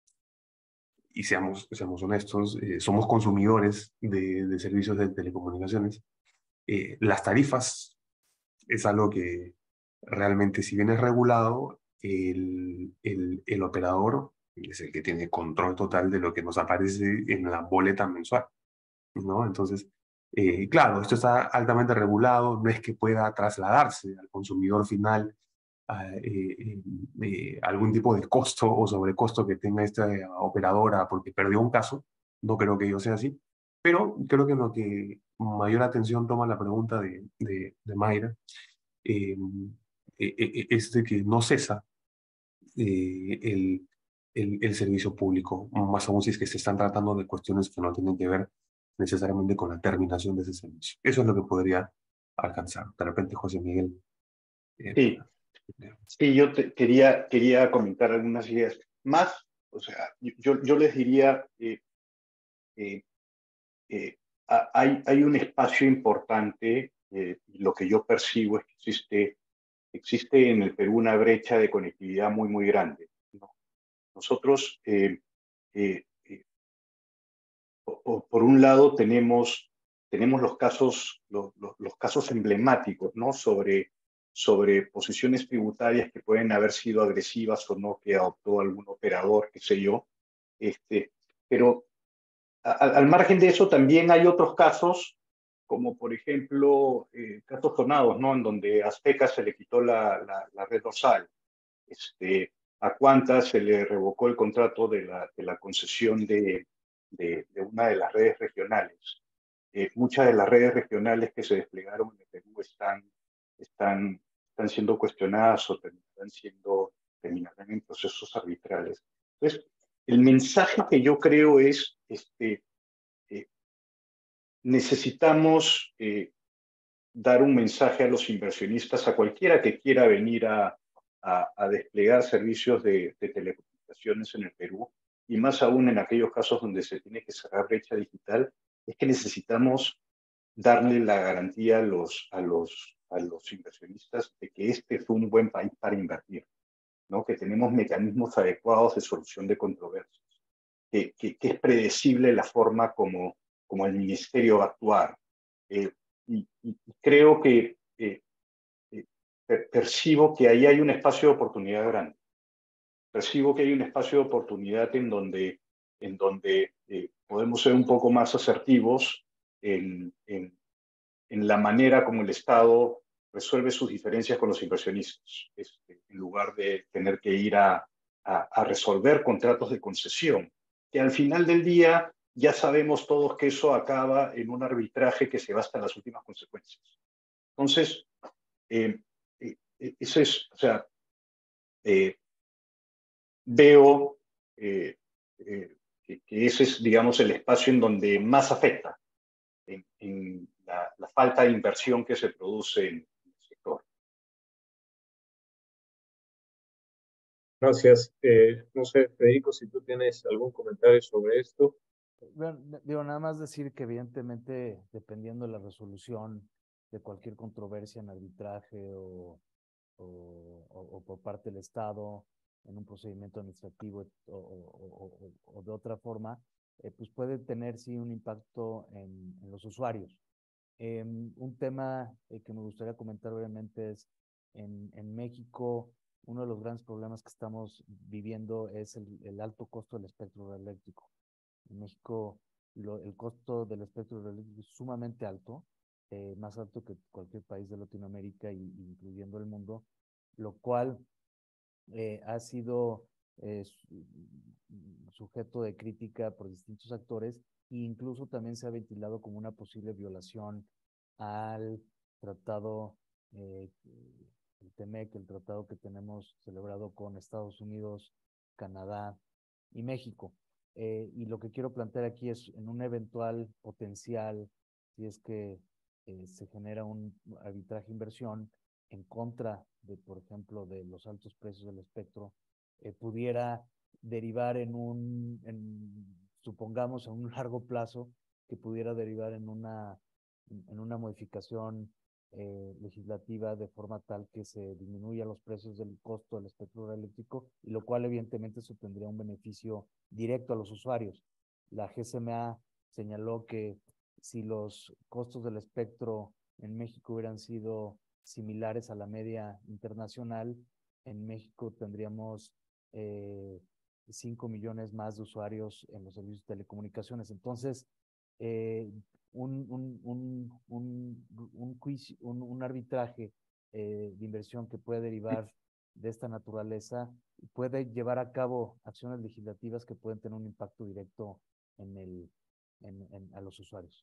y seamos, seamos honestos, eh, somos consumidores de, de servicios de telecomunicaciones. Eh, las tarifas es algo que realmente, si bien es regulado, el, el, el operador es el que tiene control total de lo que nos aparece en la boleta mensual, ¿no? Entonces, eh, claro, esto está altamente regulado, no es que pueda trasladarse al consumidor final a, eh, eh, eh, algún tipo de costo o sobrecosto que tenga esta operadora porque perdió un caso, no creo que yo sea así, pero creo que lo que mayor atención toma la pregunta de, de, de Mayra eh, eh, eh, es de que no cesa eh, el, el, el servicio público, más aún si es que se están tratando de cuestiones que no tienen que ver necesariamente con la terminación de ese servicio. Eso es lo que podría alcanzar. De repente, José Miguel. Eh, Sí, sí, yo te, quería, quería comentar algunas ideas. Más, o sea, yo, yo les diría, eh, eh, eh, hay, hay un espacio importante, eh, y lo que yo percibo es que existe, existe en el Perú una brecha de conectividad muy, muy grande, ¿no? Nosotros, eh, eh, eh, por, por un lado, tenemos, tenemos los, casos, los, los, los casos emblemáticos, ¿no? Sobre, sobre posiciones tributarias que pueden haber sido agresivas o no, que adoptó algún operador, qué sé yo. Este, pero a, al margen de eso, también hay otros casos, como por ejemplo, eh, casos sonados, ¿no? En donde a Azteca se le quitó la, la, la red dorsal. Este, a Cuantas se le revocó el contrato de la, de la concesión de, de, de una de las redes regionales. Eh, muchas de las redes regionales que se desplegaron en el Perú están, están, están siendo cuestionadas o terminarán, siendo, terminarán en procesos arbitrales. Entonces, el mensaje que yo creo es, este, eh, necesitamos eh, dar un mensaje a los inversionistas, a cualquiera que quiera venir a, a, a desplegar servicios de, de telecomunicaciones en el Perú, y más aún en aquellos casos donde se tiene que cerrar brecha digital, es que necesitamos darle la garantía a los, a los, a los inversionistas de que este es un buen país para invertir, ¿no? Que tenemos mecanismos adecuados de solución de controversias, que, que, que es predecible la forma como, como el ministerio va a actuar. Eh, y, y, creo que eh, eh, percibo que ahí hay un espacio de oportunidad grande. Percibo que hay un espacio de oportunidad en donde, en donde eh, podemos ser un poco más asertivos en, en, en la manera como el Estado resuelve sus diferencias con los inversionistas, este, en lugar de tener que ir a, a, a resolver contratos de concesión, que al final del día ya sabemos todos que eso acaba en un arbitraje que se va hasta las últimas consecuencias. Entonces, eh, eh, eso es, o sea, eh, veo eh, eh, que, que ese es, digamos, el espacio en donde más afecta, en, en la, la falta de inversión que se produce en el sector. Gracias. Eh, no sé, Federico, si tú tienes algún comentario sobre esto. Bueno, digo, nada más decir que evidentemente, dependiendo de la resolución de cualquier controversia en arbitraje o, o, o, o por parte del Estado en un procedimiento administrativo o, o, o de otra forma, eh, pues puede tener sí un impacto en, en los usuarios. Eh, un tema eh, que me gustaría comentar obviamente es en, en México, uno de los grandes problemas que estamos viviendo es el, el alto costo del espectro eléctrico. En México lo, el costo del espectro eléctrico es sumamente alto, eh, más alto que cualquier país de Latinoamérica y, incluyendo el mundo, lo cual eh, ha sido eh, sujeto de crítica por distintos actores e incluso también se ha ventilado como una posible violación al tratado, eh, el T M E C, el tratado que tenemos celebrado con Estados Unidos, Canadá y México. Eh, y lo que quiero plantear aquí es en un eventual potencial, si es que eh, se genera un arbitraje inversión en contra de, por ejemplo, de los altos precios del espectro, eh, pudiera derivar en un, en, supongamos, en un largo plazo, que pudiera derivar en una, en una modificación eh, legislativa de forma tal que se disminuya los precios del costo del espectro eléctrico, y lo cual evidentemente supondría un beneficio directo a los usuarios. La G S M A señaló que si los costos del espectro en México hubieran sido similares a la media internacional, en México tendríamos eh, cinco millones más de usuarios en los servicios de telecomunicaciones. Entonces, eh, un, un, un, un, un, juicio, un, un arbitraje eh, de inversión que puede derivar de esta naturaleza puede llevar a cabo acciones legislativas que pueden tener un impacto directo en el, en, en, a los usuarios.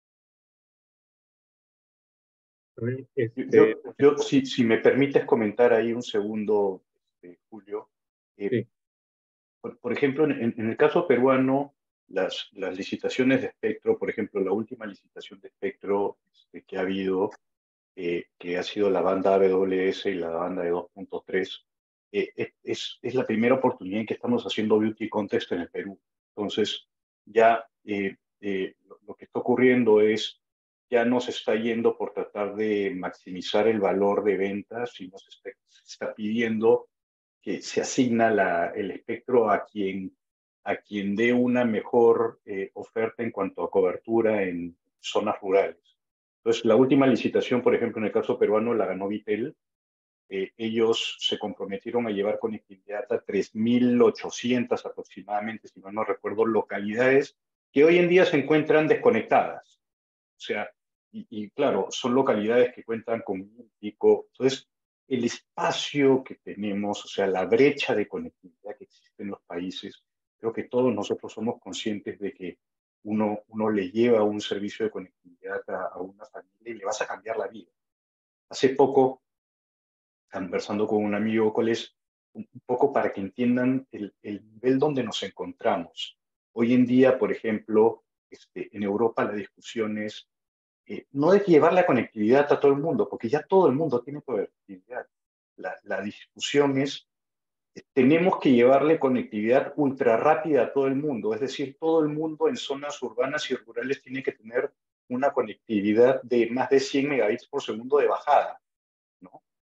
Este... Yo, yo si, si me permites comentar ahí un segundo, este, Julio. Eh, sí. por, por ejemplo, en, en el caso peruano, las, las licitaciones de espectro, por ejemplo, la última licitación de espectro este, que ha habido, eh, que ha sido la banda A W S y la banda de dos punto tres, eh, es, es la primera oportunidad en que estamos haciendo beauty contest en el Perú. Entonces, ya eh, eh, lo, lo que está ocurriendo es, ya no se está yendo por tratar de maximizar el valor de ventas, sino se está, se está pidiendo que se asigna la, el espectro a quien, a quien dé una mejor eh, oferta en cuanto a cobertura en zonas rurales. Entonces, la última licitación, por ejemplo, en el caso peruano, la ganó Vitel. Eh, ellos se comprometieron a llevar conectividad a tres mil ochocientas aproximadamente, si mal no recuerdo, localidades que hoy en día se encuentran desconectadas. O sea, y, y claro, son localidades que cuentan con un pico. Entonces, el espacio que tenemos, o sea, la brecha de conectividad que existe en los países, creo que todos nosotros somos conscientes de que uno, uno le lleva un servicio de conectividad a, a una familia y le vas a cambiar la vida. Hace poco, conversando con un amigo, cuál es un poco para que entiendan el, el nivel donde nos encontramos. Hoy en día, por ejemplo, este, en Europa la discusión es eh, no de llevar la conectividad a todo el mundo, porque ya todo el mundo tiene conectividad. La, la discusión es, eh, tenemos que llevarle conectividad ultra rápida a todo el mundo, es decir, todo el mundo en zonas urbanas y rurales tiene que tener una conectividad de más de cien megabits por segundo de bajada, ¿no?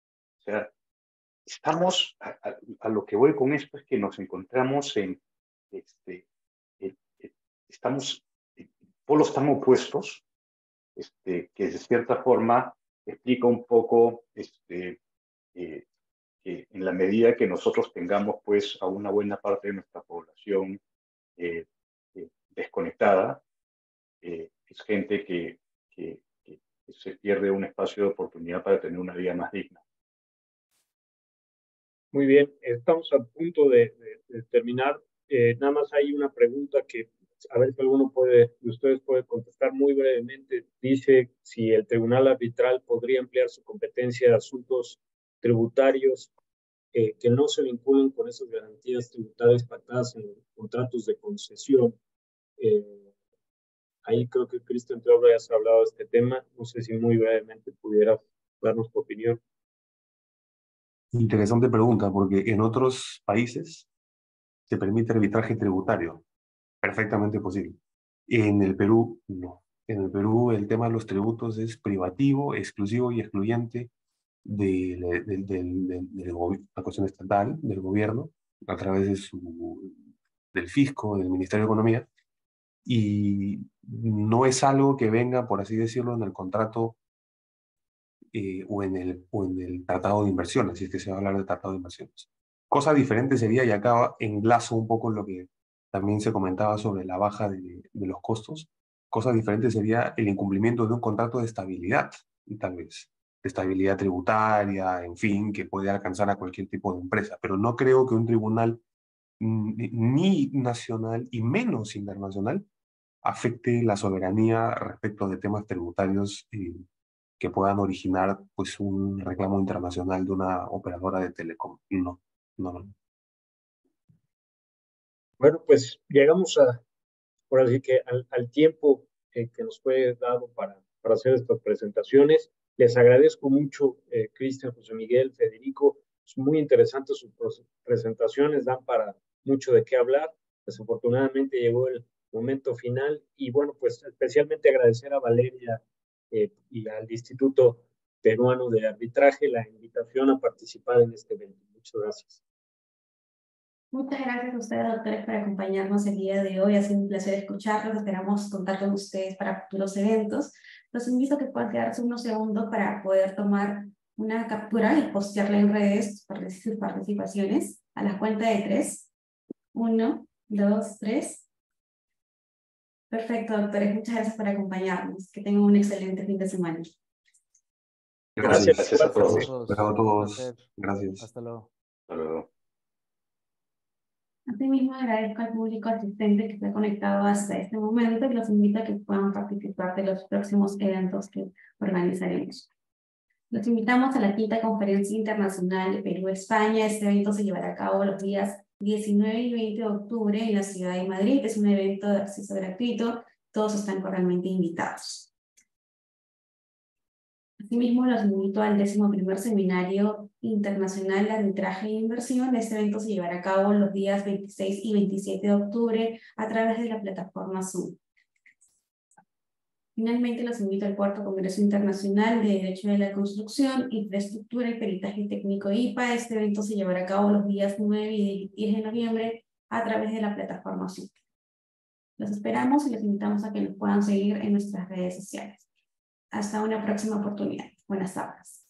O sea, estamos, a, a, a lo que voy con esto es que nos encontramos en, este, eh, eh, estamos, eh, polos están opuestos, este, que de cierta forma explica un poco este, eh, que en la medida que nosotros tengamos pues a una buena parte de nuestra población eh, eh, desconectada, eh, es gente que, que, que se pierde un espacio de oportunidad para tener una vida más digna. Muy bien, estamos a punto de, de, de terminar. Eh, nada más hay una pregunta que a ver si alguno puede, de ustedes puede contestar muy brevemente. Dice si el tribunal arbitral podría emplear su competencia de asuntos tributarios eh, que no se vinculen con esas garantías tributarias pactadas en los contratos de concesión. Eh, ahí creo que Cristian, tú ya has hablado de este tema. No sé si muy brevemente pudieras darnos tu opinión. Interesante pregunta, porque en otros países se permite arbitraje tributario, perfectamente posible. En el Perú, no. En el Perú el tema de los tributos es privativo, exclusivo y excluyente de, de, de, de, de, de la cuestión estatal, del gobierno, a través de su, del fisco, del Ministerio de Economía, y no es algo que venga, por así decirlo, en el contrato eh, o, en el, o en el tratado de inversiones, si es que se va a hablar de tratado de inversiones. Cosa diferente sería, y acá enlazo un poco lo que también se comentaba sobre la baja de, de los costos, cosa diferente sería el incumplimiento de un contrato de estabilidad, tal vez. de estabilidad tributaria, en fin, que puede alcanzar a cualquier tipo de empresa. Pero no creo que un tribunal ni nacional y menos internacional afecte la soberanía respecto de temas tributarios eh, que puedan originar pues, un reclamo internacional de una operadora de telecom. No, no, no. Bueno, pues llegamos a, por así que al, al tiempo eh, que nos fue dado para, para hacer estas presentaciones. Les agradezco mucho, eh, Cristian, José Miguel, Federico. Es muy interesante sus presentaciones, dan para mucho de qué hablar. Desafortunadamente llegó el momento final y bueno, pues especialmente agradecer a Valeria eh, y al Instituto Peruano de Arbitraje la invitación a participar en este evento. Muchas gracias. Muchas gracias a ustedes, doctores, por acompañarnos el día de hoy. Ha sido un placer escucharlos. Esperamos contar con ustedes para futuros eventos. Los invito a que puedan quedarse unos segundos para poder tomar una captura y postearla en redes para sus participaciones. A la cuenta de tres. Uno, dos, tres. Perfecto, doctores. Muchas gracias por acompañarnos. Que tengan un excelente fin de semana. Gracias, gracias a todos. Gracias a todos. Gracias. Hasta luego. Hasta luego. Asimismo, agradezco al público asistente que se ha conectado hasta este momento y los invito a que puedan participar de los próximos eventos que organizaremos. Los invitamos a la quinta Conferencia Internacional de Perú-España. Este evento se llevará a cabo los días diecinueve y veinte de octubre en la ciudad de Madrid. Es un evento de acceso gratuito. Todos están cordialmente invitados. Asimismo, los invito al décimo primer Seminario Internacional de Arbitraje e Inversión. Este evento se llevará a cabo los días veintiséis y veintisiete de octubre a través de la plataforma Zoom. Finalmente, los invito al cuarto Congreso Internacional de Derecho de la Construcción, Infraestructura y Peritaje Técnico I P A. Este evento se llevará a cabo los días nueve y diez de noviembre a través de la plataforma Zoom. Los esperamos y les invitamos a que nos puedan seguir en nuestras redes sociales. Hasta una próxima oportunidad. Buenas tardes.